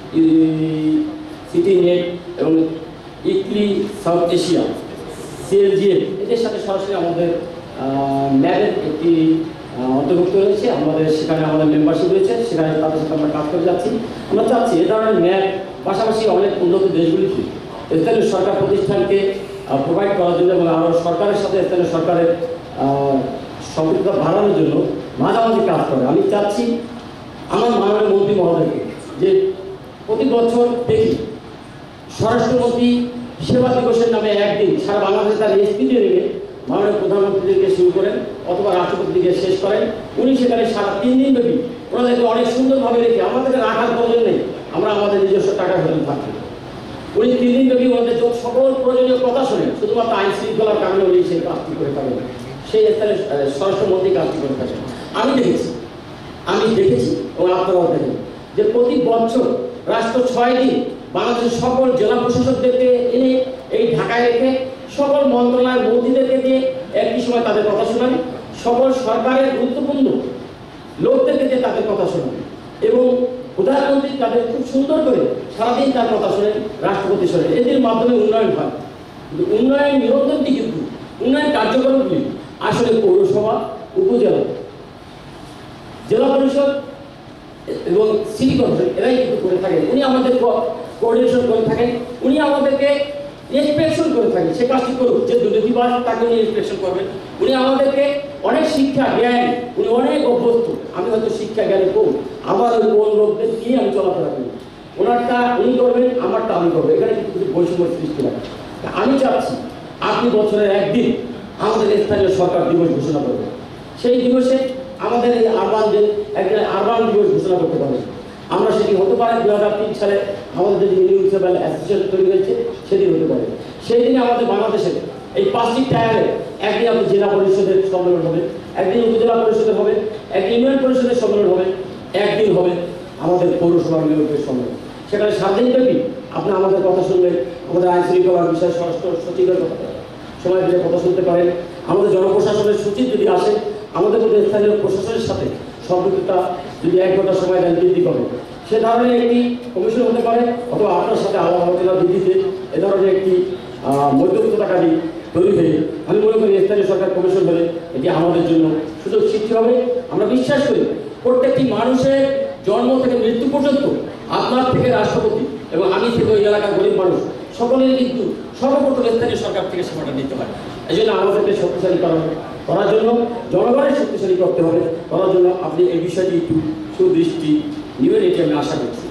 সিটি নেট এবং ইকলি সাউথ এশিয়া সিএলজিএ এদের সাথে সরাসরি আমাদের ম্যাপের একটি অন্তর্ভুক্ত রয়েছে। আমাদের সেখানে আমাদের মেম্বারশিপ রয়েছে, সেখানে তাদের সাথে আমরা কাজ করে যাচ্ছি। আমরা চাচ্ছি এ ধরনের ম্যাপ পাশাপাশি অনেক উন্নত দেশগুলিতে স্থানীয় সরকার প্রতিষ্ঠানকে প্রোভাইড করার জন্য এবং আরও সরকারের সাথে স্থানীয় সরকারের সম্পৃক্ততা বাড়ানোর জন্য মাঝামাঝি কাজ করে। আমি চাচ্ছি আমার মাননীয় মন্ত্রী মহোদয়কে যে প্রতি বছর দেখি স্বরাষ্ট্রমন্ত্রী সেবা দিবসের নামে একদিন সারা বাংলাদেশে তার এসপি দিয়ে নেবে মাননীয় প্রধানমন্ত্রীকে শুরু করেন অথবা রাষ্ট্রপতিকে শেষ করেন। উনি সেখানে সারা তিন দিন ব্যাপী ওনাদেরকে অনেক সুন্দরভাবে রেখে আমাদেরকে রাখার প্রয়োজন নেই, আমরা আমাদের নিজস্ব টাকা ফেরত থাকি। উনি তিন দিন ব্যাপী ওনাদের সকল প্রয়োজনীয় কথা শোনেন, শুধুমাত্র আইন শৃঙ্খলার কারণে উনি সেই কাজটি করে থাকেন, সেই স্থানে স্বরাষ্ট্রমন্ত্রী কাজটি করে থাকেন। আমি দেখেছি আমি দেখেছি এবং আপনারাও দেখেন যে প্রতি বছর রাষ্ট্র ছয় দিন বাংলাদেশের সকল জেলা প্রশাসকদেরকে এনে এই ঢাকায় রেখে সকল মন্ত্রণালয়ের মন্ত্রীদেরকে দিয়ে একই সময় তাদের কথা শোনান, সকল সরকারের গুরুত্বপূর্ণ লোকদেরকে দিয়ে তাদের কথা শোনান এবং প্রধানমন্ত্রী তাদের খুব সুন্দর করে সারাদিন তার কথা শোনেন, রাষ্ট্রপতি শোনেন। এদের মাধ্যমে উন্নয়ন হয়, কিন্তু উন্নয়ন নিরন্তরটি কিন্তু উন্নয়ন কার্যক্রমগুলি আসলে পৌরসভা উপজেলা জেলা পরিষদ এবং সিটি কর্পোরেশন এরাই কিন্তু করে থাকেন। উনি আমাদের কোঅর্ডিনেশন করে থাকেন, উনি আমাদেরকে ইন্সপেকশন করে থাকেন। সে কাজটি করুক, যে দুর্নীতিবাজ তাকে উনি ইন্সপেকশন করবেন। উনি আমাদেরকে অনেক শিক্ষা জ্ঞান, উনি অনেক অভ্যস্ত। আমি হয়তো শিক্ষা জ্ঞানে কম, আমার ওই কোন লোকদের নিয়ে আমি চলাফেরা করি। ওনারটা উনি করবেন, আমারটা আমি করবো, এখানে কিন্তু বৈষম্য সৃষ্টি হয়। আমি চাচ্ছি আপনি বছরের একদিন আমাদের স্থানীয় সরকার দিবস ঘোষণা করবেন। সেই দিবসে আমাদের এই আরবান যে একটা আরবান দিবস ঘোষণা করতে পারবেন। আমরা সেটি হতে পারে দু হাজার তিন সালে আমাদের যে মিউনিসিপ্যাল অ্যাসোসিয়েশন তৈরি হয়েছে সেদিন হতে পারে। সেই দিনে আমাদের বাংলাদেশের এই পাঁচটি টায়ারে একদিন আমাদের জেলা পরিষদের সম্মেলন হবে, একদিন উপজেলা পরিষদের হবে, একদিন ইউনিয়ন পরিষদের সম্মেলন হবে, একদিন হবে আমাদের পৌরসভার মেয়রের সম্মেলন। সেখানে সাত দিন ব্যাপী আপনি আমাদের কথা শুনবেন, আমাদের আইন শৃঙ্খলার বিষয়ে স্বরাষ্ট্র সচিবের কথা সময় দিলে কথা শুনতে পারেন। আমাদের জনপ্রশাসনের সচিব যদি আসে, আমাদের মধ্যে স্থানীয় প্রশাসনের সাথে সম্পৃক্ততা যদি এক ঘন্টা সময় দেন বৃদ্ধি পাবে। সে ধরনের একটি কমিশন হতে পারে অথবা আপনার সাথে আলাপ আলোচনা বৃদ্ধিতে এ ধরনের একটি মধ্যস্থতাকারী তৈরি হয়ে আমি মনে করি স্থানীয় সরকার কমিশন হলে এটি আমাদের জন্য সুযোগ সৃষ্টি হবে। আমরা বিশ্বাস করি প্রত্যেকটি মানুষের জন্ম থেকে মৃত্যু পর্যন্ত আপনার থেকে রাষ্ট্রপতি এবং আমি থেকে ওই এলাকার গরিব মানুষ সকলের কিন্তু সর্বপ্রথম স্থানীয় সরকার থেকে সেবাটা নিতে হয়। এই জন্য আমাদেরকে শক্তিশালী করা করার জন্য জনগণের শক্তিশালী করতে হবে। করার জন্য আপনি এই বিষয়টি একটু সুদৃষ্টি নেবেন, এটি আমি আশা করছি।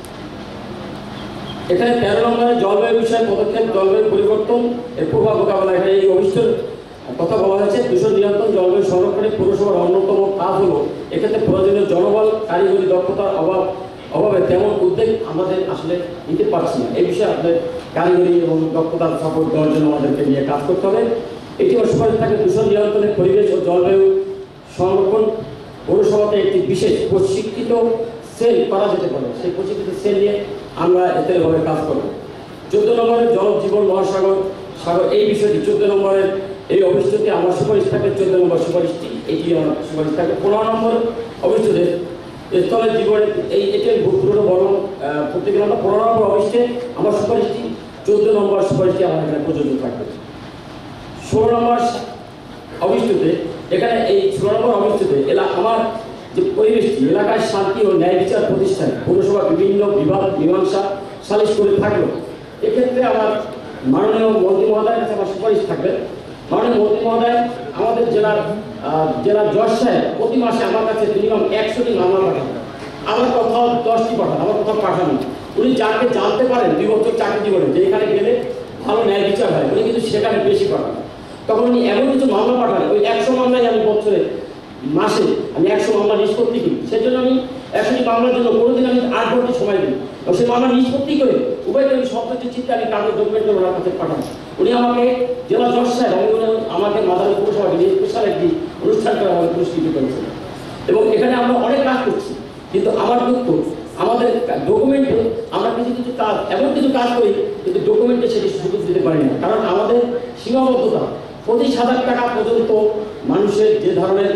এখানে তেরো নম্বরে জলবায়ু বিষয়ে পদক্ষেপ, জলবায়ু পরিবর্তন এর প্রভাব মোকাবেলা, এখানে এই অভিষ্টের কথা বলা হয়েছে। দূষণ নিয়ন্ত্রণ জলবায়ু সংরক্ষণে পৌরসভার অন্যতম কাজ হলো এক্ষেত্রে প্রয়োজনীয় জনবল কারিগরি দক্ষতার অভাব অভাবে তেমন উদ্যোগ আমাদের আসলে নিতে পারছি না। এই বিষয়ে আপনাদের কারিগরি এবং দক্ষতার সাপোর্ট দেওয়ার জন্য আমাদেরকে নিয়ে কাজ করতে হবে। এটি সুপারিশ থাকে দূষণ নিয়ন্ত্রণে পরিবেশ ও জলবায়ু সংরক্ষণ পৌরসভাতে একটি বিশেষ প্রশিক্ষিত সেল করা যেতে পারে। সেই প্রশিক্ষিত সেল নিয়ে আমরা এভাবে কাজ করব। চোদ্দ নম্বরের জল জীবন মহাসাগর সাগর এই বিষয়টি চোদ্দ নম্বরের এই অভিষ্ঠতে আমার সুপারিশ থাকে। চোদ্দ নম্বর সুপারিশটি এটি আমার সুপারিশ থাকে। পনেরো নম্বর অভিষ্ঠতে স্থলের জীবনের এই এটি পুরোনো বড় প্রত্যেকের আমরা পনেরো নম্বর অভিষ্ঠে আমার সুপারিশটি চোদ্দ নম্বর সুপারিশটি আমার এখানে প্রযোজ্য থাকবে। ষোলো নম্বর অভিষ্ঠতে এখানে এই ষোলো নম্বর অভিষ্ঠতে এলাকা আমার যে পরিবেশটি এলাকায় শান্তি ও ন্যায় বিচার প্রতিষ্ঠায় পৌরসভা বিভিন্ন বিভাগ মীমাংসা সালিশ করে থাকলো। এক্ষেত্রে আমার মাননীয় মন্ত্রী মহোদয়ের কাছে আমার সুপারিশ থাকবে। মাননীয় মন্ত্রী মহোদয় আমাদের জেলার জেলার জজ সাহেব প্রতি মাসে আমার কাছে মিনিমাম একশোটি মামলা পাঠান। আমার কোথাও দশটি পাঠান, আমার কোথাও পাঠান। উনি যাকে জানতে পারেন দুই বছর চাকরি জীবনে যে এখানে গেলে ভালো ন্যায় বিচার হয়, উনি কিন্তু সেখানে বেশি পাঠান। তখন উনি এমন কিছু মামলা পাঠান, ওই একশো মামলায় আমি বছরে মাসে আমি একশো মামলা নিষ্পত্তি করি। সেজন্য আমি একশোটি মামলার জন্য কোনোদিন আমি আট ঘন্টা সময় দিই। সেই মামলা নিষ্পত্তি করে উভয়কে আমি সপ্তাহটি চিত্তে আমি কাগজ ডকুমেন্ট করে ওনার কাছে পাঠান। উনি আমাকে জেলা জজ সাহেব এবং আমাকে মাদারী পৌরসভা নিয়ে স্পেশাল একটি অনুষ্ঠান করে আমাকে পুরস্কৃত করেছেন। এবং এখানে আমরা অনেক কাজ করছি, কিন্তু আমার দুঃখ আমাদের ডকুমেন্টে আমরা কিছু কিছু কাজ এমন কিছু কাজ করি কিন্তু ডকুমেন্টে সেটি সুযোগ দিতে পারি না। কারণ আমাদের সীমাবদ্ধতা পঁচিশ হাজার টাকা পর্যন্ত মানুষের যে ধরনের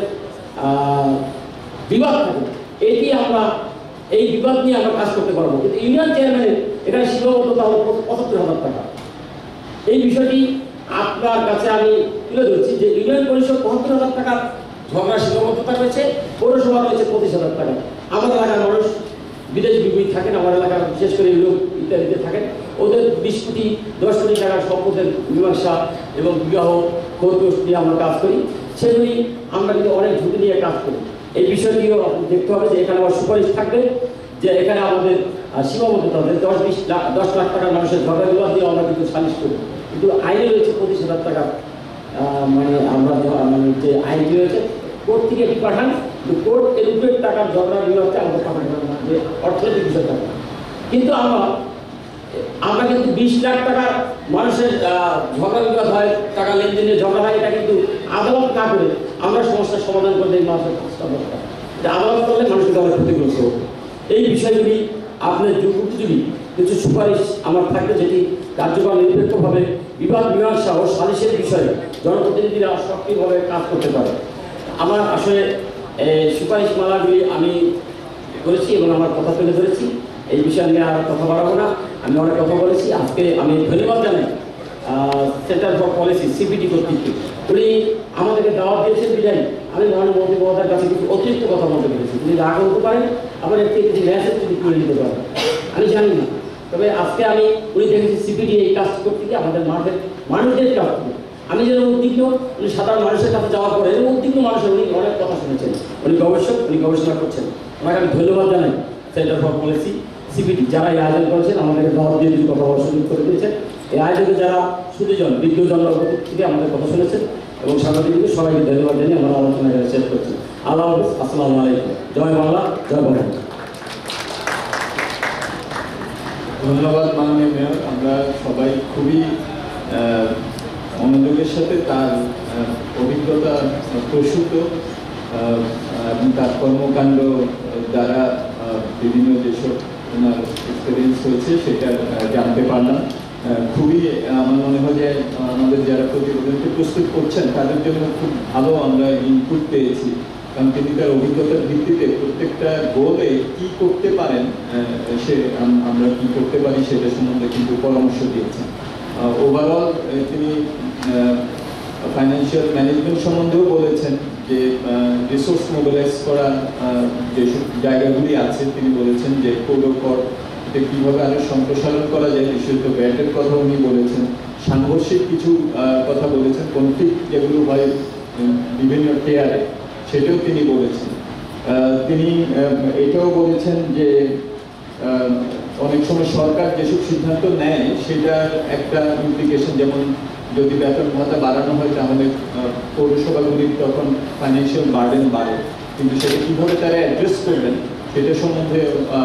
বিবাদ থাকে এটি আমরা এই বিবাদ নিয়ে আমরা কাজ করতে পারবো। কিন্তু ইউনিয়ন চেয়ারম্যানের এখানে সীমাবদ্ধতা হল পঁচাত্তর হাজার টাকা। এই বিষয়টি আপনার কাছে আমি তুলে ধরছি যে ইউনিয়ন পরিষদ পঁচাত্তর হাজার টাকার ঝগড়া সীমাবদ্ধতা রয়েছে, পৌরসভা রয়েছে পঁচিশ হাজার টাকা। আমার এলাকার মানুষ বিদেশ বিভূত থাকেন, আমার এলাকার বিশেষ করে লোক ইত্যাদিতে থাকেন, ওদের বিশ কোটি দশ কোটি টাকার সম্পদের মীমাংসা এবং বিবাহ খোঁজ নিয়ে আমরা কাজ করি। সেগুলি আমরা কিন্তু অনেক ঝুঁকি নিয়ে কাজ করি। এই বিষয়টিও দেখতে হবে যে এখানে আমার সুপারিশ থাকবে যে এখানে আমাদের সীমাবদ্ধতা যে দশ বিশ লাখ দশ লাখ টাকার মানুষের ঝগড়া বিবাদ দিয়ে আমরা কিন্তু সালিশ করি, কিন্তু আইনে রয়েছে পঁচিশ হাজার টাকা। মানে আমরা মানে যে আইনটি রয়েছে কোর্ট থেকে এটি পাঠান, কিন্তু কোর্ট এর উপরে টাকার ঝগড়া বিবাদটা আমাদের পাঠান যে অর্থনৈতিক বিষয় থাকে। কিন্তু আমরা আমরা কিন্তু বিশ লাখ টাকার মানুষের ঝগড়া বিবাদ হয়, টাকা লেনদেনের ঝগড়া হয়, এটা কিন্তু আদালত না করে আমরা সমস্যার সমাধান করতে এই মানুষের চেষ্টা করতে হবে। আদালত করলে মানুষকে আমরা ক্ষতিগ্রস্ত হবে। এই বিষয়গুলি আপনার যুগোপযোগী কিছু সুপারিশ আমার থাকবে, যেটি কার্যকর নিরপেক্ষভাবে বিবাদ মীমাংসা ও সালিশের বিষয়ে জনপ্রতিনিধিরা সক্রিয়ভাবে কাজ করতে পারে। আমার আসলে সুপারিশ মালাগুলি আমি করেছি এবং আমার কথা তুলে ধরেছি। এই বিষয় নিয়ে আর কথা বাড়াবো না, আমি অনেক কথা বলেছি। আজকে আমি ধন্যবাদ জানাই সেন্টার ফর পলিসি সিপিডি কর্তৃপক্ষ, উনি আমাদেরকে দাওয়াত দিয়েছেন বিদায় আমি মাননীয় মন্ত্রী মহোদয়ের কাছে কিছু অতিরিক্ত কথা বলতে পেরেছি। তিনি রাগ হতে পারেন, আবার একটি কিছু মেসেজ যদি করে দিতে পারেন আমি জানি না। তবে আজকে আমি উনি দেখেছি সিপিডি এই কাজ করতে গিয়ে আমাদের মাঠের মানুষদের কাছ থেকে আমি যেন উদ্বিগ্ন, উনি সাধারণ মানুষের কাছে যাওয়ার পরে এরকম উদ্বিগ্ন মানুষের উনি অনেক কথা শুনেছেন। উনি গবেষক, উনি গবেষণা করছেন, ওনাকে আমি ধন্যবাদ জানাই। সেন্টার ফর পলিসি সিপিডি যারা এই আয়োজন করেছেন, আমাদেরকে দাওয়াত দিয়ে কিছু কথা বলার সুযোগ করে দিয়েছেন। এই আয়োজনে যারা সুদীজন বিজ্ঞজন থেকে আমাদের কথা শুনেছেন এবং সাংবাদিকদের সবাইকে ধন্যবাদ জানিয়ে আমরা আলোচনা শেষ করছি। আল্লাহ হাফেজ, আসসালামু আলাইকুম। জয় বাংলা, জয় বাংলা। ধন্যবাদ মাননীয় মেয়র। আমরা সবাই খুবই মনোযোগের সাথে তার অভিজ্ঞতা প্রসূত এবং তার কর্মকাণ্ড দ্বারা বিভিন্ন যেসব ওনার এক্সপিরিয়েন্স হয়েছে সেটা জানতে পারলাম। খুবই আমার মনে হয় যে আমাদের যারা প্রতিবেদনটি প্রস্তুত করছেন তাদের জন্য খুব ভালো আমরা ইনপুট পেয়েছি, কারণ তিনি তার অভিজ্ঞতার ভিত্তিতে প্রত্যেকটা গোলে কি করতে পারেন, সে আমরা কি করতে পারি সেটা সম্বন্ধে কিন্তু পরামর্শ দিয়েছেন। ওভারঅল তিনি ফাইন্যান্সিয়াল ম্যানেজমেন্ট সম্বন্ধেও বলেছেন যে রিসোর্স মোবিলাইজ করা যেসব জায়গাগুলি আছে তিনি বলেছেন যে কোড অফ কর্টকে কীভাবে আরও সম্প্রসারণ করা যায়, বিশেষত ব্যাটের কথা উনি বলেছেন, সাংঘর্ষিক কিছু কথা বলেছেন, কনফ্লিক্ট যেগুলো হয় বিভিন্ন টেয়ারে সেটাও তিনি বলেছেন। তিনি এটাও বলেছেন যে অনেক সময় সরকার যেসব সিদ্ধান্ত নেয় সেটার একটা ইমপ্লিকেশন, যেমন যদি বেতন ভাতা বাড়ানো হয় তাহলে পৌরসভাগুলির তখন ফাইন্যান্সিয়াল বার্ডেন বাড়ে, কিন্তু সেটা কীভাবে তারা অ্যাড্রেস করবেন সেটা সম্বন্ধে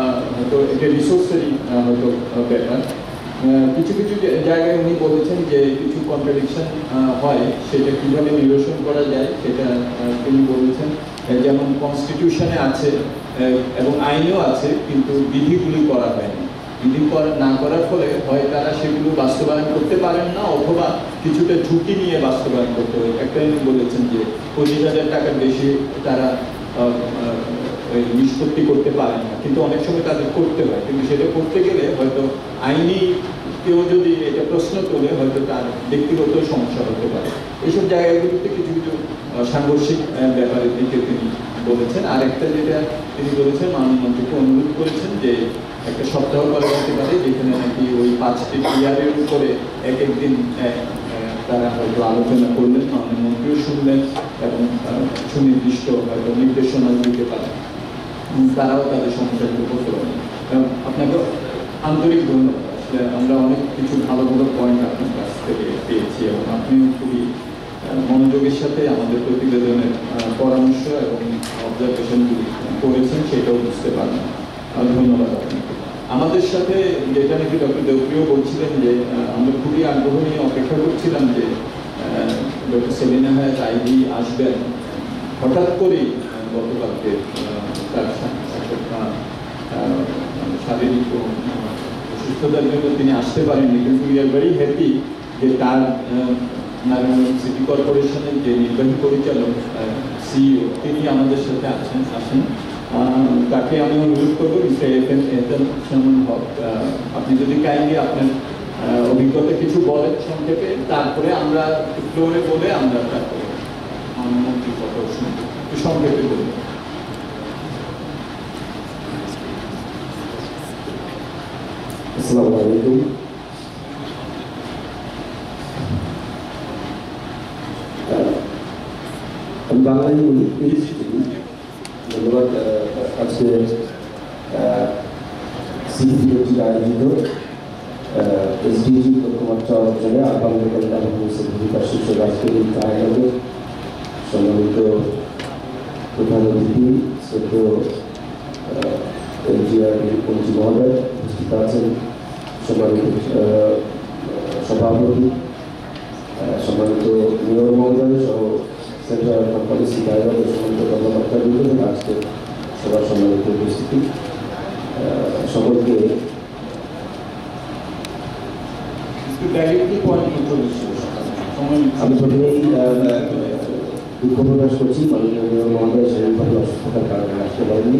হয়তো এটা রিসোর্সেরই হয়তো ব্যাপার। কিছু কিছু জায়গায় উনি বলেছেন যে কিছু কন্ট্রাডিকশন হয়, সেটা কীভাবে নিরসন করা যায় সেটা তিনি বলেছেন। যেমন কনস্টিটিউশনে আছে এবং আইনেও আছে, কিন্তু বিধিগুলি করা হয়নি। বিধি করা না করার ফলে হয় তারা সেগুলো বাস্তবায়ন করতে পারেন না, অথবা কিছুটা ঝুঁকি নিয়ে বাস্তবায়ন করতে হয়। একটা উনি বলেছেন যে পঁচিশ হাজার টাকার বেশি তারা নিষ্পত্তি করতে পারেন না, কিন্তু অনেক সময় তাদের করতে হয়। কিন্তু সেটা করতে গেলে হয়তো আইনি কেউ যদি এটা প্রশ্ন তোলে, হয়তো তার ব্যক্তিগত সমস্যা হতে পারে। এইসব জায়গাগুলিতে কিছু কিছু সাংঘর্ষিক ব্যাপারের দিকে তিনি বলেছেন। আর একটা যেটা তিনি বলেছেন, মাননীয় মন্ত্রীকে অনুরোধ করেছেন যে একটা সপ্তাহ করা যেতে পারে, যেখানে নাকি ওই পাঁচটি ক্রিয়ারের উপরে এক একদিন তারা হয়তো আলোচনা করলেন, মাননীয় মন্ত্রীও শুনলেন এবং সুনির্দিষ্ট হয়তো নির্দেশনা দিতে পারেন, তারাও তাদের সমস্যাগুলো করতে পারেন। আপনাকে আন্তরিক ধন্যবাদ। আসলে আমরা অনেক কিছু ভালো ভালো পয়েন্ট আপনার কাছ থেকে পেয়েছি এবং আপনিও খুবই মনোযোগের সাথে আমাদের প্রতিবেদনের পরামর্শ এবং অবজারভেশনগুলি করেছেন, সেটাও বুঝতে পারবেন। ধন্যবাদ আপনাকে। আমাদের সাথে যেটা নাকি ডক্টর দেবপ্রিয় বলছিলেন যে আমরা খুবই আগ্রহ নিয়ে অপেক্ষা করছিলাম যে ডক্টর সেলিনা হায়াত আইভি আসবেন। হঠাৎ করেই গতকালকে তার শারীরিক অসুস্থতার জন্য তিনি আসতে পারেননি, কিন্তু উই আর ভেরি হ্যাপি যে তার নারায়ণগঞ্জ সিটি কর্পোরেশনের যে নির্বাহী পরিচালক সিইও তিনি আমাদের সাথে আছেন আসেন তাকে আমি অনুরোধ করবো mister F M Ehsanul Haque, আপনি যদি কাইন্ডলি আপনার অভিজ্ঞতা কিছু বলেন সংক্ষেপে, তারপরে আমরা ফ্লোরে বলে আমরা তারপরে মন্ত্রীর কথা শুনবো। একটু সংক্ষেপে বলুন। আসসালামু আলাইকুম। আমি বাংলায় বলি। ধন্যবাদ। আজকে সিপিএটি আয়োজিত এসডিজি লক্ষ্যমাত্রা অঞ্চলে আগাম কল্যাণ ভূমিকা শীর্ষক আজকের এই আয়োজনে সম্মানিত প্রধান অতিথি শ্রদ্ধেয় এনজিআর মন্ত্রী মহোদয় উপস্থিত আছেন, সম্মানিত সভাপতি, সম্মানিত মেয়র মহোদয় সহ সেন্ট্রাল কোম্পানি সিপাহীবাগ সম্মানিত কর্মকর্তা বৃন্দ, আজকে সবার সম্মানিত উপস্থিতি, সকলকে আমি প্রথমেই দুঃখ প্রকাশ করছি মাননীয় মেয়র মহোদয় শারীরিকভাবে অসুস্থতার কারণে আসতে পারেননি।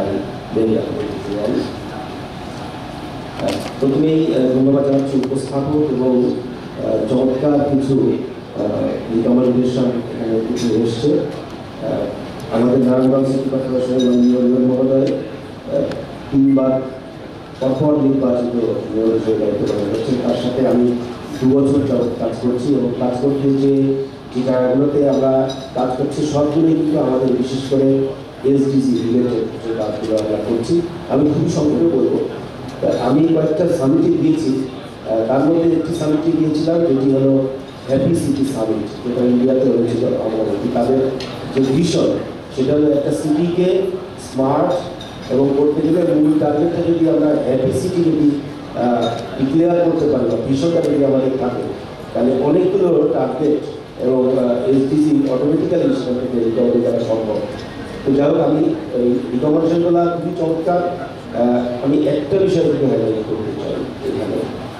প্রথমেই ধন্যবাদ জানাচ্ছি উপস্থাপক এবং চমৎকার কিছু রিকমেন্ডেশন এখানে উঠে এসছে। আমাদের নারায়ণগঞ্জ সিটি কর্পোরেশনের মাননীয় মেয়র মহোদয় তিনবার পরপর নির্বাচিত মেয়র হিসেবে দায়িত্ব পালন করছেন। তার সাথে আমি দু বছর যাবৎ কাজ করছি এবং কাজ করতে যে যে জায়গাগুলোতে আমরা কাজ করছি সবগুলোই কিন্তু আমাদের বিশেষ করে এসডিজি রিলেটেড যে কাজগুলো আমরা করছি। আমি খুবই সংক্ষেপে বলবো, আমি কয়েকটা সামিটে গিয়েছি, তার মধ্যে একটি সামিটে গিয়েছিলাম যেটি হলো হ্যাপি সিটি সামিট, যেটা ইন্ডিয়াতে হয়েছিল। আমাদের তাদের যে ভিশন সেটা হলো একটা সিটিকে স্মার্ট এবং করতে গেলে মূল টার্গেটটা যদি আমরা হ্যাপি সিটি যদি ডিক্লেয়ার করতে পারি বা ভিশনটা যদি আমাদের থাকে, তাহলে অনেকগুলো টার্গেট এবং এসডিজি অটোমেটিক্যালি সেখান থেকে রিকভারি করা সম্ভব। তো যাই হোক, আমি এই রিকমেন্ডেশনগুলো খুবই চমৎকার। আমি একটা বিষয় থেকে হাইলাইট করতে চাই এখানে,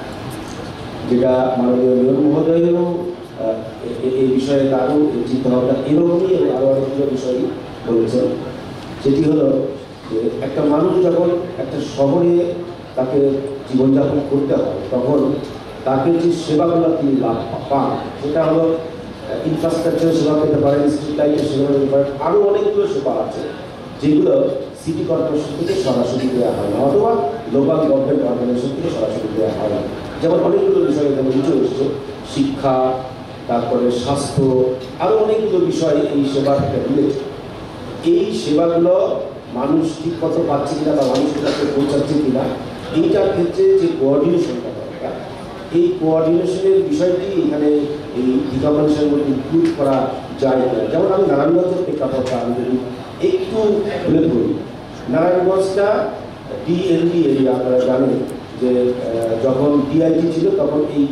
যেটা মাননীয় মেয়র মহোদয় এবং এই বিষয়ে তারও চিন্তা ভাবনা এরকমই এবং আরও অনেকগুলো বিষয়ই বলেছেন। যেটি হলো যে একটা মানুষ যখন একটা শহরে তাকে জীবনযাপন করতে হয়, তখন তাকে যে সেবাগুলো তিনি লাভ পান, সেটা হলো ইনফ্রাস্ট্রাকচার সেবা পেতে পারেন, স্ট্রিট লাইটের সেবা পেতে পারেন, আরও অনেকগুলো সেবা আছে যেগুলো সিটি কর্পোরেশন থেকে সরাসরি দেওয়া হয় না, অথবা লোকাল গভর্নমেন্ট অর্গানাইজেশন থেকে সরাসরি দেওয়া হয় না। যেমন অনেকগুলো বিষয় এখানে উঠে এসছে, শিক্ষা, তারপরে স্বাস্থ্য, আরও অনেকগুলো বিষয় এই সেবা থেকে রিলেটেড। এই সেবাগুলো মানুষ ঠিক মতো পাচ্ছে কিনা বা মানুষের কাছে পৌঁছাচ্ছে কিনা, এইটার ক্ষেত্রে যে কোঅর্ডিনেশনটা দরকার, এই কোঅর্ডিনেশনের বিষয়টি এখানে এই রিকমেন্ডেশনের মধ্যে ইনক্লুড করা যায় না। যেমন আমি নারায়ণগঞ্জের প্রেক্ষাপটটা আমি যদি একটু তুলে ধরি, নারায়ণগঞ্জটা ডিএলডি এরিয়া আপনারা জানেন যে যখন ডিআইটি ছিল তখন এই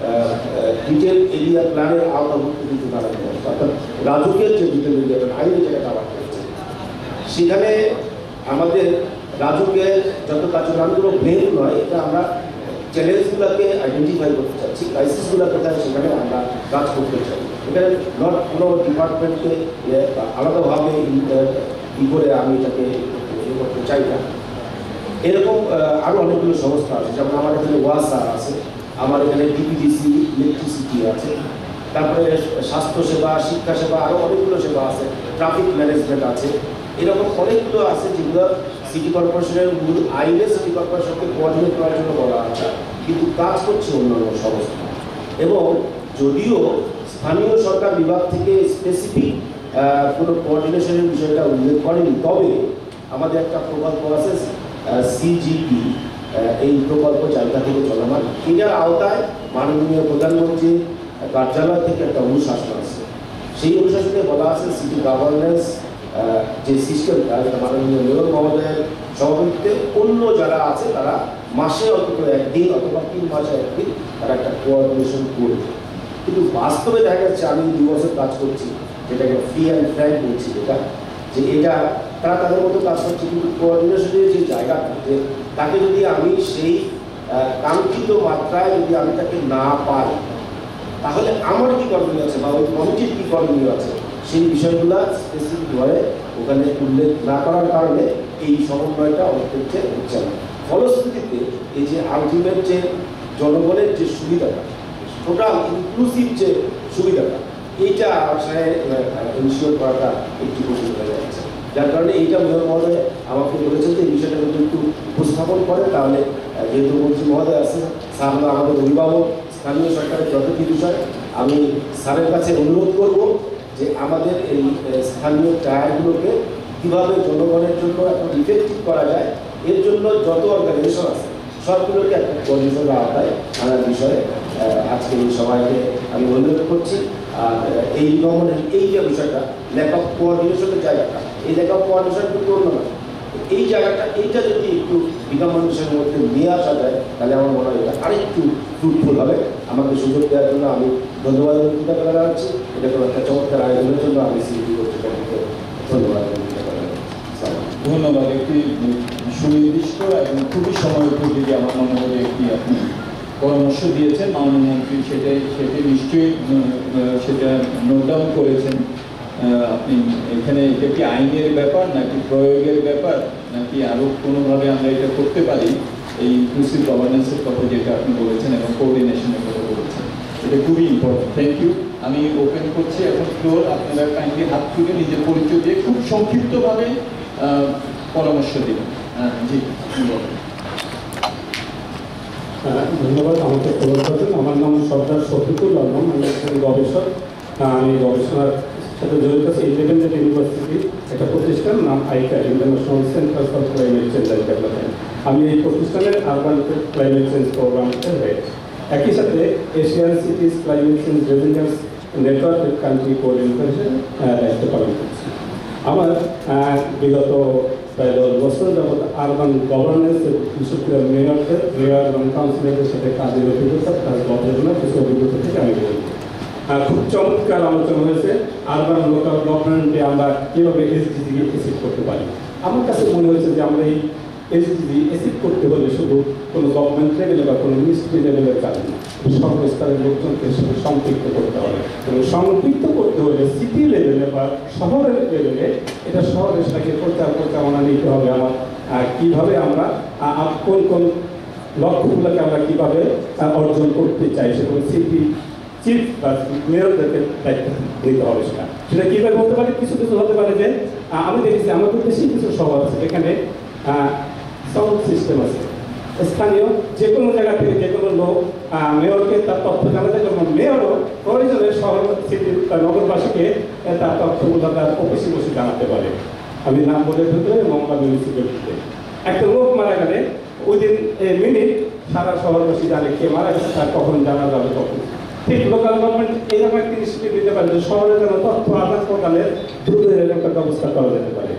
ডিটেল এরিয়া প্ল্যানের আওতাভুক্ত কিন্তু তারা অর্থাৎ রাজুকের যে ডিটেল এরিয়া প্ল্যান আইনে যেটা আবার করছে সেখানে আমাদের রাজুকের যত কার্যক্রমগুলো মেন নয়, এটা আমরা চ্যালেঞ্জগুলোকে আইডেন্টিফাই করতে চাচ্ছি, ক্রাইসিসগুলো কোথায় সেখানে আমরা কাজ করতে চাই। এখানে নট কোনো ডিপার্টমেন্টকে আলাদাভাবে ই করে আমি এটাকে ইয়ে করতে চাই না। এরকম আরও অনেকগুলো সংস্থা আছে, যেমন আমার এখানে ওয়াসা আছে, আমার এখানে ডিপিডিসি ইলেকট্রিসিটি আছে, তারপরে স্বাস্থ্যসেবা, শিক্ষাসেবা, আরও অনেকগুলো সেবা আছে, ট্রাফিক ম্যানেজমেন্ট আছে, এরকম অনেকগুলো আছে যেগুলো সিটি কর্পোরেশনের মূল আইনে সিটি কর্পোরেশনকে কোঅর্ডিনেট করার জন্য বলা আছে, কিন্তু কাজ করছে অন্যান্য সংস্থা। এবং যদিও স্থানীয় সরকার বিভাগ থেকে স্পেসিফিক কোনো কোঅর্ডিনেশনের বিষয়টা উল্লেখ করেনি, তবে আমাদের একটা প্রকল্প আছে সিজিপি, এই প্রকল্প জায়গা থেকে চলমান, এটার আওতায় মাননীয় প্রধানমন্ত্রী কার্যালয় থেকে একটা অনুশাসন আছে। সেই অনুশাসনে বলা আছে সিটি গভর্নেন্স যে সিস্টেমটা, যেটা মাননীয় মেয়র মহোদয়ের সভাপতিত্বে অন্য যারা আছে তারা মাসে অন্তত একদিন অথবা তিন মাসে একদিন তারা একটা কোঅর্ডিনেশন করবে। কিন্তু বাস্তবে দেখা যাচ্ছে, আমি দু বছর কাজ করছি, যেটাকে ফ্রি অ্যান্ড ফ্র্যাঙ্ক বলছি, যেটা যে এটা তারা তাদের মতো কাজ করছে, কিন্তু কোঅর্ডিনেশনের যে জায়গাটা, যে তাকে যদি আমি সেই কাঙ্ক্ষিত মাত্রায় যদি আমি তাকে না পাই, তাহলে আমার কী করণীয় আছে বা ওই কমিটির কী করণীয় আছে, সেই বিষয়গুলো স্পেসিফিকভাবে ওখানে উল্লেখ না করার কারণে এই সমন্বয়টা অনেক ক্ষেত্রে হচ্ছে না। ফলশ্রুতিতে এই যে আলটিমেট যে জনগণের যে সুবিধাটা, টোটাল ইনক্লুসিভ যে সুবিধাটা, এইটা আসলে ইনশিওর করাটা একটু কঠিন হয়ে যাচ্ছে। যার কারণে এইটা মেয়র মহোদয় আমাকে বলেছেন যে এই বিষয়টা যদি একটু উপস্থাপন করে, তাহলে যেহেতু মন্ত্রী মহোদয় আছে, স্যার হলো আমাদের অভিভাবক, স্থানীয় সরকারের যত কি বিষয়, আমি স্যারের কাছে অনুরোধ করব যে আমাদের এই স্থানীয় টায়ারগুলোকে কীভাবে জনগণের জন্য এখন ইফেক্টিভ করা যায়, এর জন্য যত অর্গানাইজেশন আছে সবগুলোকে একটা কোঅর্ডিনেশনের আওতায় আনার বিষয়ে আজকে এই সবাইকে আমি অনুরোধ করছি। আর এই গভর্নমেন্টের এই যে বিষয়টা, ল্যাক অফ কোঅর্ডিনেশনের জায়গাটা, এই ল্যাক অফ কোঅর্ডিনেশন কিন্তু অন্য না, এই জায়গাটা এইটা যদি একটু রিকমেন্ডেশনের মধ্যে নিয়ে আসা যায়, তাহলে আমার মনে হয় এটা আরেকটু ফ্রুটফুল হবে। আমাকে সুযোগ দেওয়ার জন্য আমি ধন্যবাদ কৃতজ্ঞতা জানাচ্ছি। এটা কোনো একটা চমৎকার আয়োজনের জন্য আমি সিটি কর্তৃপক্ষকে ধন্যবাদ কৃতজ্ঞতা জানাচ্ছি। ধন্যবাদ। একটি সুনির্দিষ্ট এবং খুবই সময়োপযোগী আমার মনে হয় একটি আপনি পরামর্শ দিয়েছেন মাননীয় মন্ত্রী, সেটাই সেটি নিশ্চয়ই সেটা নোট ডাউন করেছেন। আপনি এখানে এটা কি আইনের ব্যাপার নাকি প্রয়োগের ব্যাপার, নাকি আরও কোনোভাবে আমরা এটা করতে পারি, এই ইনক্লুসিভ গভর্নেন্সের কথা যেটা আপনি বলেছেন এবং কোঅর্ডিনেশনের কথা বলেছেন, এটা খুবই ইম্পর্টেন্ট। Thank you. আমি ওপেন করছি এখন ফ্লোর, আপনারা কাইন্ডলি হাত তুলে নিজের পরিচয় দিয়ে খুব সংক্ষিপ্তভাবে পরামর্শ দিন। জি, ধন্যবাদ আমাকে খবর করছেন। আমার নাম সর্দার শফিকুল আলম, আমি একজন গবেষক। আমি গবেষণার সাথে জড়িত আছি। ইন্ডিপেন্ডেন্ট ইউনিভার্সিটি একটা প্রতিষ্ঠান, নাম আইকা, international centre for climate change and development. আমি এই প্রতিষ্ঠানের আরবান ক্লাইমেট চেঞ্জ প্রোগ্রামের হেড। একই সাথে Asian cities climate change resilience নেটওয়ার্কের কান্ট্রি কোঅর্ডিনেশনের দায়িত্ব পালন করছি। আমার বিগত প্রায় দশ বছর যাবৎ আরবান গভর্নেন্স, বিশেষ করে মেয়রদের মেয়র এবং কাউন্সিলরদের সাথে কাজের অভিজ্ঞতা, কাজ গবেষণা কিছু অভিজ্ঞতা থেকে আমি বলব। খুব চমৎকার আলোচনা হয়েছে আরবান লোকাল গভর্নমেন্টে আমরা কীভাবে এসডিজিকে অ্যাচিভ করতে পারি। আমার কাছে মনে হয়েছে যে আমরা এই এসডিজি অ্যাচিভ করতে হলে শুধু কোনো গভর্নমেন্ট লেভেলে বা কোনো মিনিস্ট্রি লেভেলের কাজ না, সর্বস্তরের লোকজনকে সম্পৃক্ত করতে হবে। এবং সম্পৃক্ত করতে হলে সিটি লেভেলে বা শহরের লেভেলে এটা শহরের সাথে প্রচার প্রচারণা নিতে হবে। আমার কীভাবে আমরা কোন কোন লক্ষ্যগুলোকে আমরা কীভাবে অর্জন করতে চাই, সেগুলো সিটি চিফ বা মেয়রদেরকে দায়িত্ব দিতে হবে। সেটা সেটা কীভাবে হতে পারে, কিছু কিছু হতে পারে যে আমি দেখেছি আমাদের দেশেই কিছু শহর আছে যেখানে সাউন্ড সিস্টেম আছে, স্থানীয় যে কোনো জায়গা থেকে যে কোনো লোক মেয়রকে তার তথ্য জানাতে, যেমন মেয়রও প্রয়োজনে শহর সিটির নগরবাসীকে তার তথ্যগুলো তার অফিসে বসে জানাতে পারে। আমি নাম বলে ফেলতে মমতা মিউনিসিপ্যালিটিতে একটা লোক মারা গেলে ওই দিন মিনিট সারা শহরবাসী জানে কে মারা গেছে, তার কখন জানা যাবে কখন। ঠিক লোকাল গভর্নমেন্ট এইরকম একটা ইনিশিয়েটিভ নিতে পারে যে শহরে যেন তথ্য আদান প্রদানের দ্রুত একটা ব্যবস্থা করা যেতে পারে।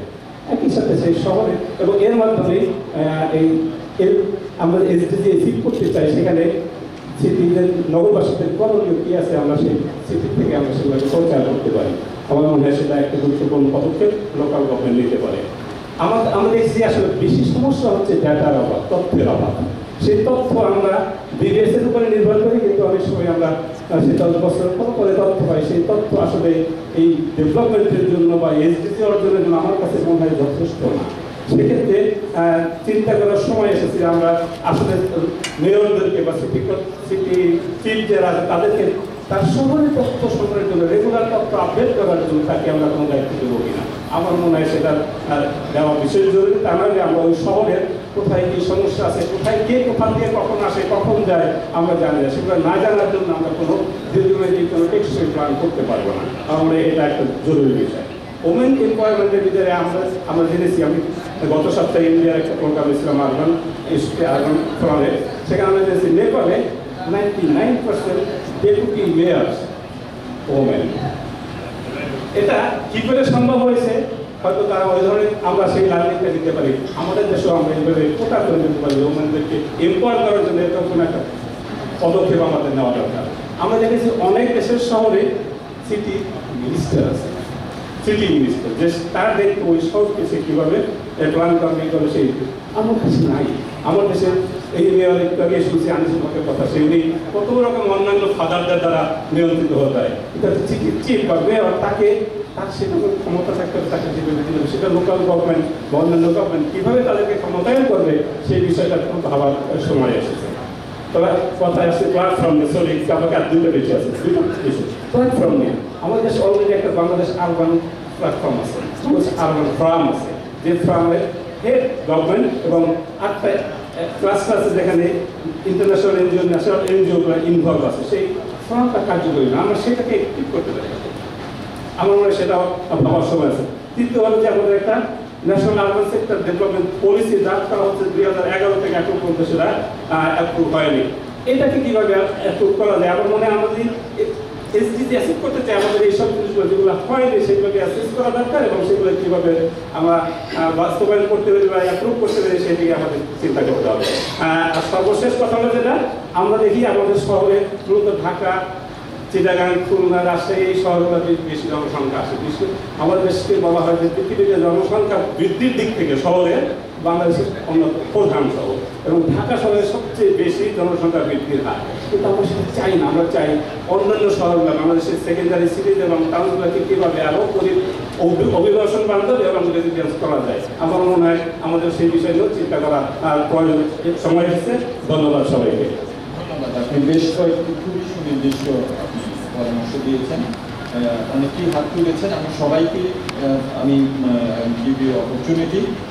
একই সাথে সেই শহরে এবং এর মাধ্যমে এই এর আমরা এসডিজি অ্যাচিভ করতে চাই সেখানে সিটিদের নগরবাসীদের করণীয় কী আছে আমরা সেই সিটি থেকে আমরা সেগুলোকে সঞ্চয় করতে পারি। আমার মনে হয় সেটা একটা গুরুত্বপূর্ণ পদক্ষেপ লোকাল গভর্নমেন্ট নিতে পারে। আমার আমরা দেখছি আসলে বেশি সমস্যা হচ্ছে ডেটার অভাব, তথ্যের অভাব। সেই তথ্য আমরা বিবিএসের উপরে নির্ভর করি, কিন্তু অনেক সময় আমরা সেই দশ বছর পর পরে তথ্য পাই, সেই তথ্য আসলে এই ডেভেলপমেন্টের জন্য বা এসডিজি অর্জনের জন্য আমার কাছে মনে হয় যথেষ্ট না। সেক্ষেত্রে চিন্তা করার সময় এসেছে আমরা আসলে মেয়রদেরকে বা সিটি সিটি চিফ যারা আছে তাদেরকে তার শহরের তথ্য সংগ্রহের জন্য রেগুলার তথ্য আপডেট করার জন্য তাকে আমরা কোনো দায়িত্ব দেবো কিনা। আমার মনে হয় সেটা দেওয়া বিশেষ জরুরি। তা নাহলে আমরা ওই শহরের কোথায় কী সমস্যা আছে, কোথায় কে কোথান দিয়ে কখন আসে কখন যায় আমরা জানি না, সেগুলো না জানার জন্য আমরা কোনো দীর্ঘমেয়াদী কোনো টেকসই প্ল্যান করতে পারবো না। আমরা এটা একটা জরুরি বিষয়। ওমেন এমপ্লয়মেন্টের ভিতরে আমরা আমরা জেনেছি, আমি গত সপ্তাহে ইন্ডিয়ার একটা প্রোগ্রাম ছিলাম আরবান আরবান ফোরামে, সেখানে আমরা জেনেছি নেপালে ninety nine percent deputy mayor women. এটা কী করে সম্ভব হয়েছে? হয়তো তারা ওই ধরনের আমরা সেই লার্নিংটা দিতে পারি। আমাদের দেশেও আমরা এইভাবে কোটা করে দিতে পারি, ওমেনদেরকে এমপ্লয় করার জন্য এরকম কোনো একটা পদক্ষেপ আমাদের নেওয়া দরকার। আমরা দেখেছি অনেক দেশের শহরে সিটি মিনিস্টার আছে, সিটি মিনিস্টার, যে তার দেখতে ওই শহরকে সে কীভাবে প্ল্যান করবে করে সেই আমার কাছে নাই। আমার দেশের এই মেয়র একটু আগে শুনছি আনিসুল হকের কথা, সেগুলি কত রকম অন্যান্য ফাদারদের দ্বারা নিয়ন্ত্রিত হতে হয়। এটা চিফ বা মেয়র, তাকে তার সেটা ক্ষমতা থাকতে তাকে যেভাবে দিল সেটা লোকাল গভর্নমেন্ট বা অন্যান্য গভর্নমেন্ট কীভাবে তাদেরকে ক্ষমতায়ন করবে সেই বিষয়টা খুব ভাবার সময় এসেছে। তবে কথা আসছে প্ল্যাটফর্ম নিয়ে, সরি আমাকে আর দুটো বেশি আছে, দুটো বেশি প্ল্যাটফর্ম নিয়ে। আমাদের দেশে অলরেডি একটা বাংলাদেশ আরবান প্ল্যাটফর্ম আছে, আরবান ফ্রাম আছে, যে ফ্রামের হেড গভর্নমেন্ট এবং আটটা ক্লাস্টার আছে যেখানে ইন্টারন্যাশনাল এনজিও ন্যাশনাল এনজিওগুলো ইনভলভ আছে। সেই ফ্রামটা কার্যকরী না, আমরা সেটাকে অ্যাক্টিভ করতে পারি। আমার মনে হয় সেটাও ভাবার সময় আছে। তৃতীয় হলো যে আমাদের একটা national urban sector development policy draft করা হচ্ছে দুই হাজার এগারো থেকে এখন পর্যন্ত সেটা অ্যাপ্রুভ হয়নি। এটাকে কীভাবে অ্যাপ্রুভ করা যায়? আমার মনে হয় আমরা যদি এসডিজি অ্যাসেস করতে চাই, আমাদের এইসব জিনিসগুলো যেগুলো হয়নি সেগুলোকে অ্যাসেস করা দরকার এবং সেগুলো কীভাবে আমরা বাস্তবায়ন করতে পারি বা অ্যাপ্রুভ করতে পারি সেদিকে আমাদের চিন্তা করতে হবে। আর সর্বশেষ কথা হলো যেটা আমরা দেখি আমাদের শহরে মূলত ঢাকা, চিটাগাং, খুলনা, রাজশাহী এই শহরগুলোতে বেশি জনসংখ্যা আসে। বিশেষ আমাদের দেশকে বলা হয় যে পৃথিবীতে জনসংখ্যা বৃদ্ধির দিক থেকে শহরে বাংলাদেশের অন্যতম প্রধান শহর এবং ঢাকা শহরে সবচেয়ে বেশি জনসংখ্যা বৃদ্ধির হার। কিন্তু আমরা সেটা চাই না, আমরা চাই অন্যান্য শহরগুলো বাংলাদেশের সেকেন্ডারি সিটিজ এবং টাউনগুলোকে কীভাবে আরও অভিবাসন বান্ধব এবং রেজিডেন্স করা যায়। আমার মনে হয় আমাদের সেই বিষয় নিয়েও চিন্তা করা প্রয়োজন সময় এসেছে। ধন্যবাদ সবাইকে। ধন্যবাদ, আপনি বেশ কয়েকটি খুবই সুনির্দিষ্ট পরামর্শ দিয়েছেন, অনেকেই হাত তুলেছেন। আমি সবাইকে আমি গিভ ইউ অপরচুনিটি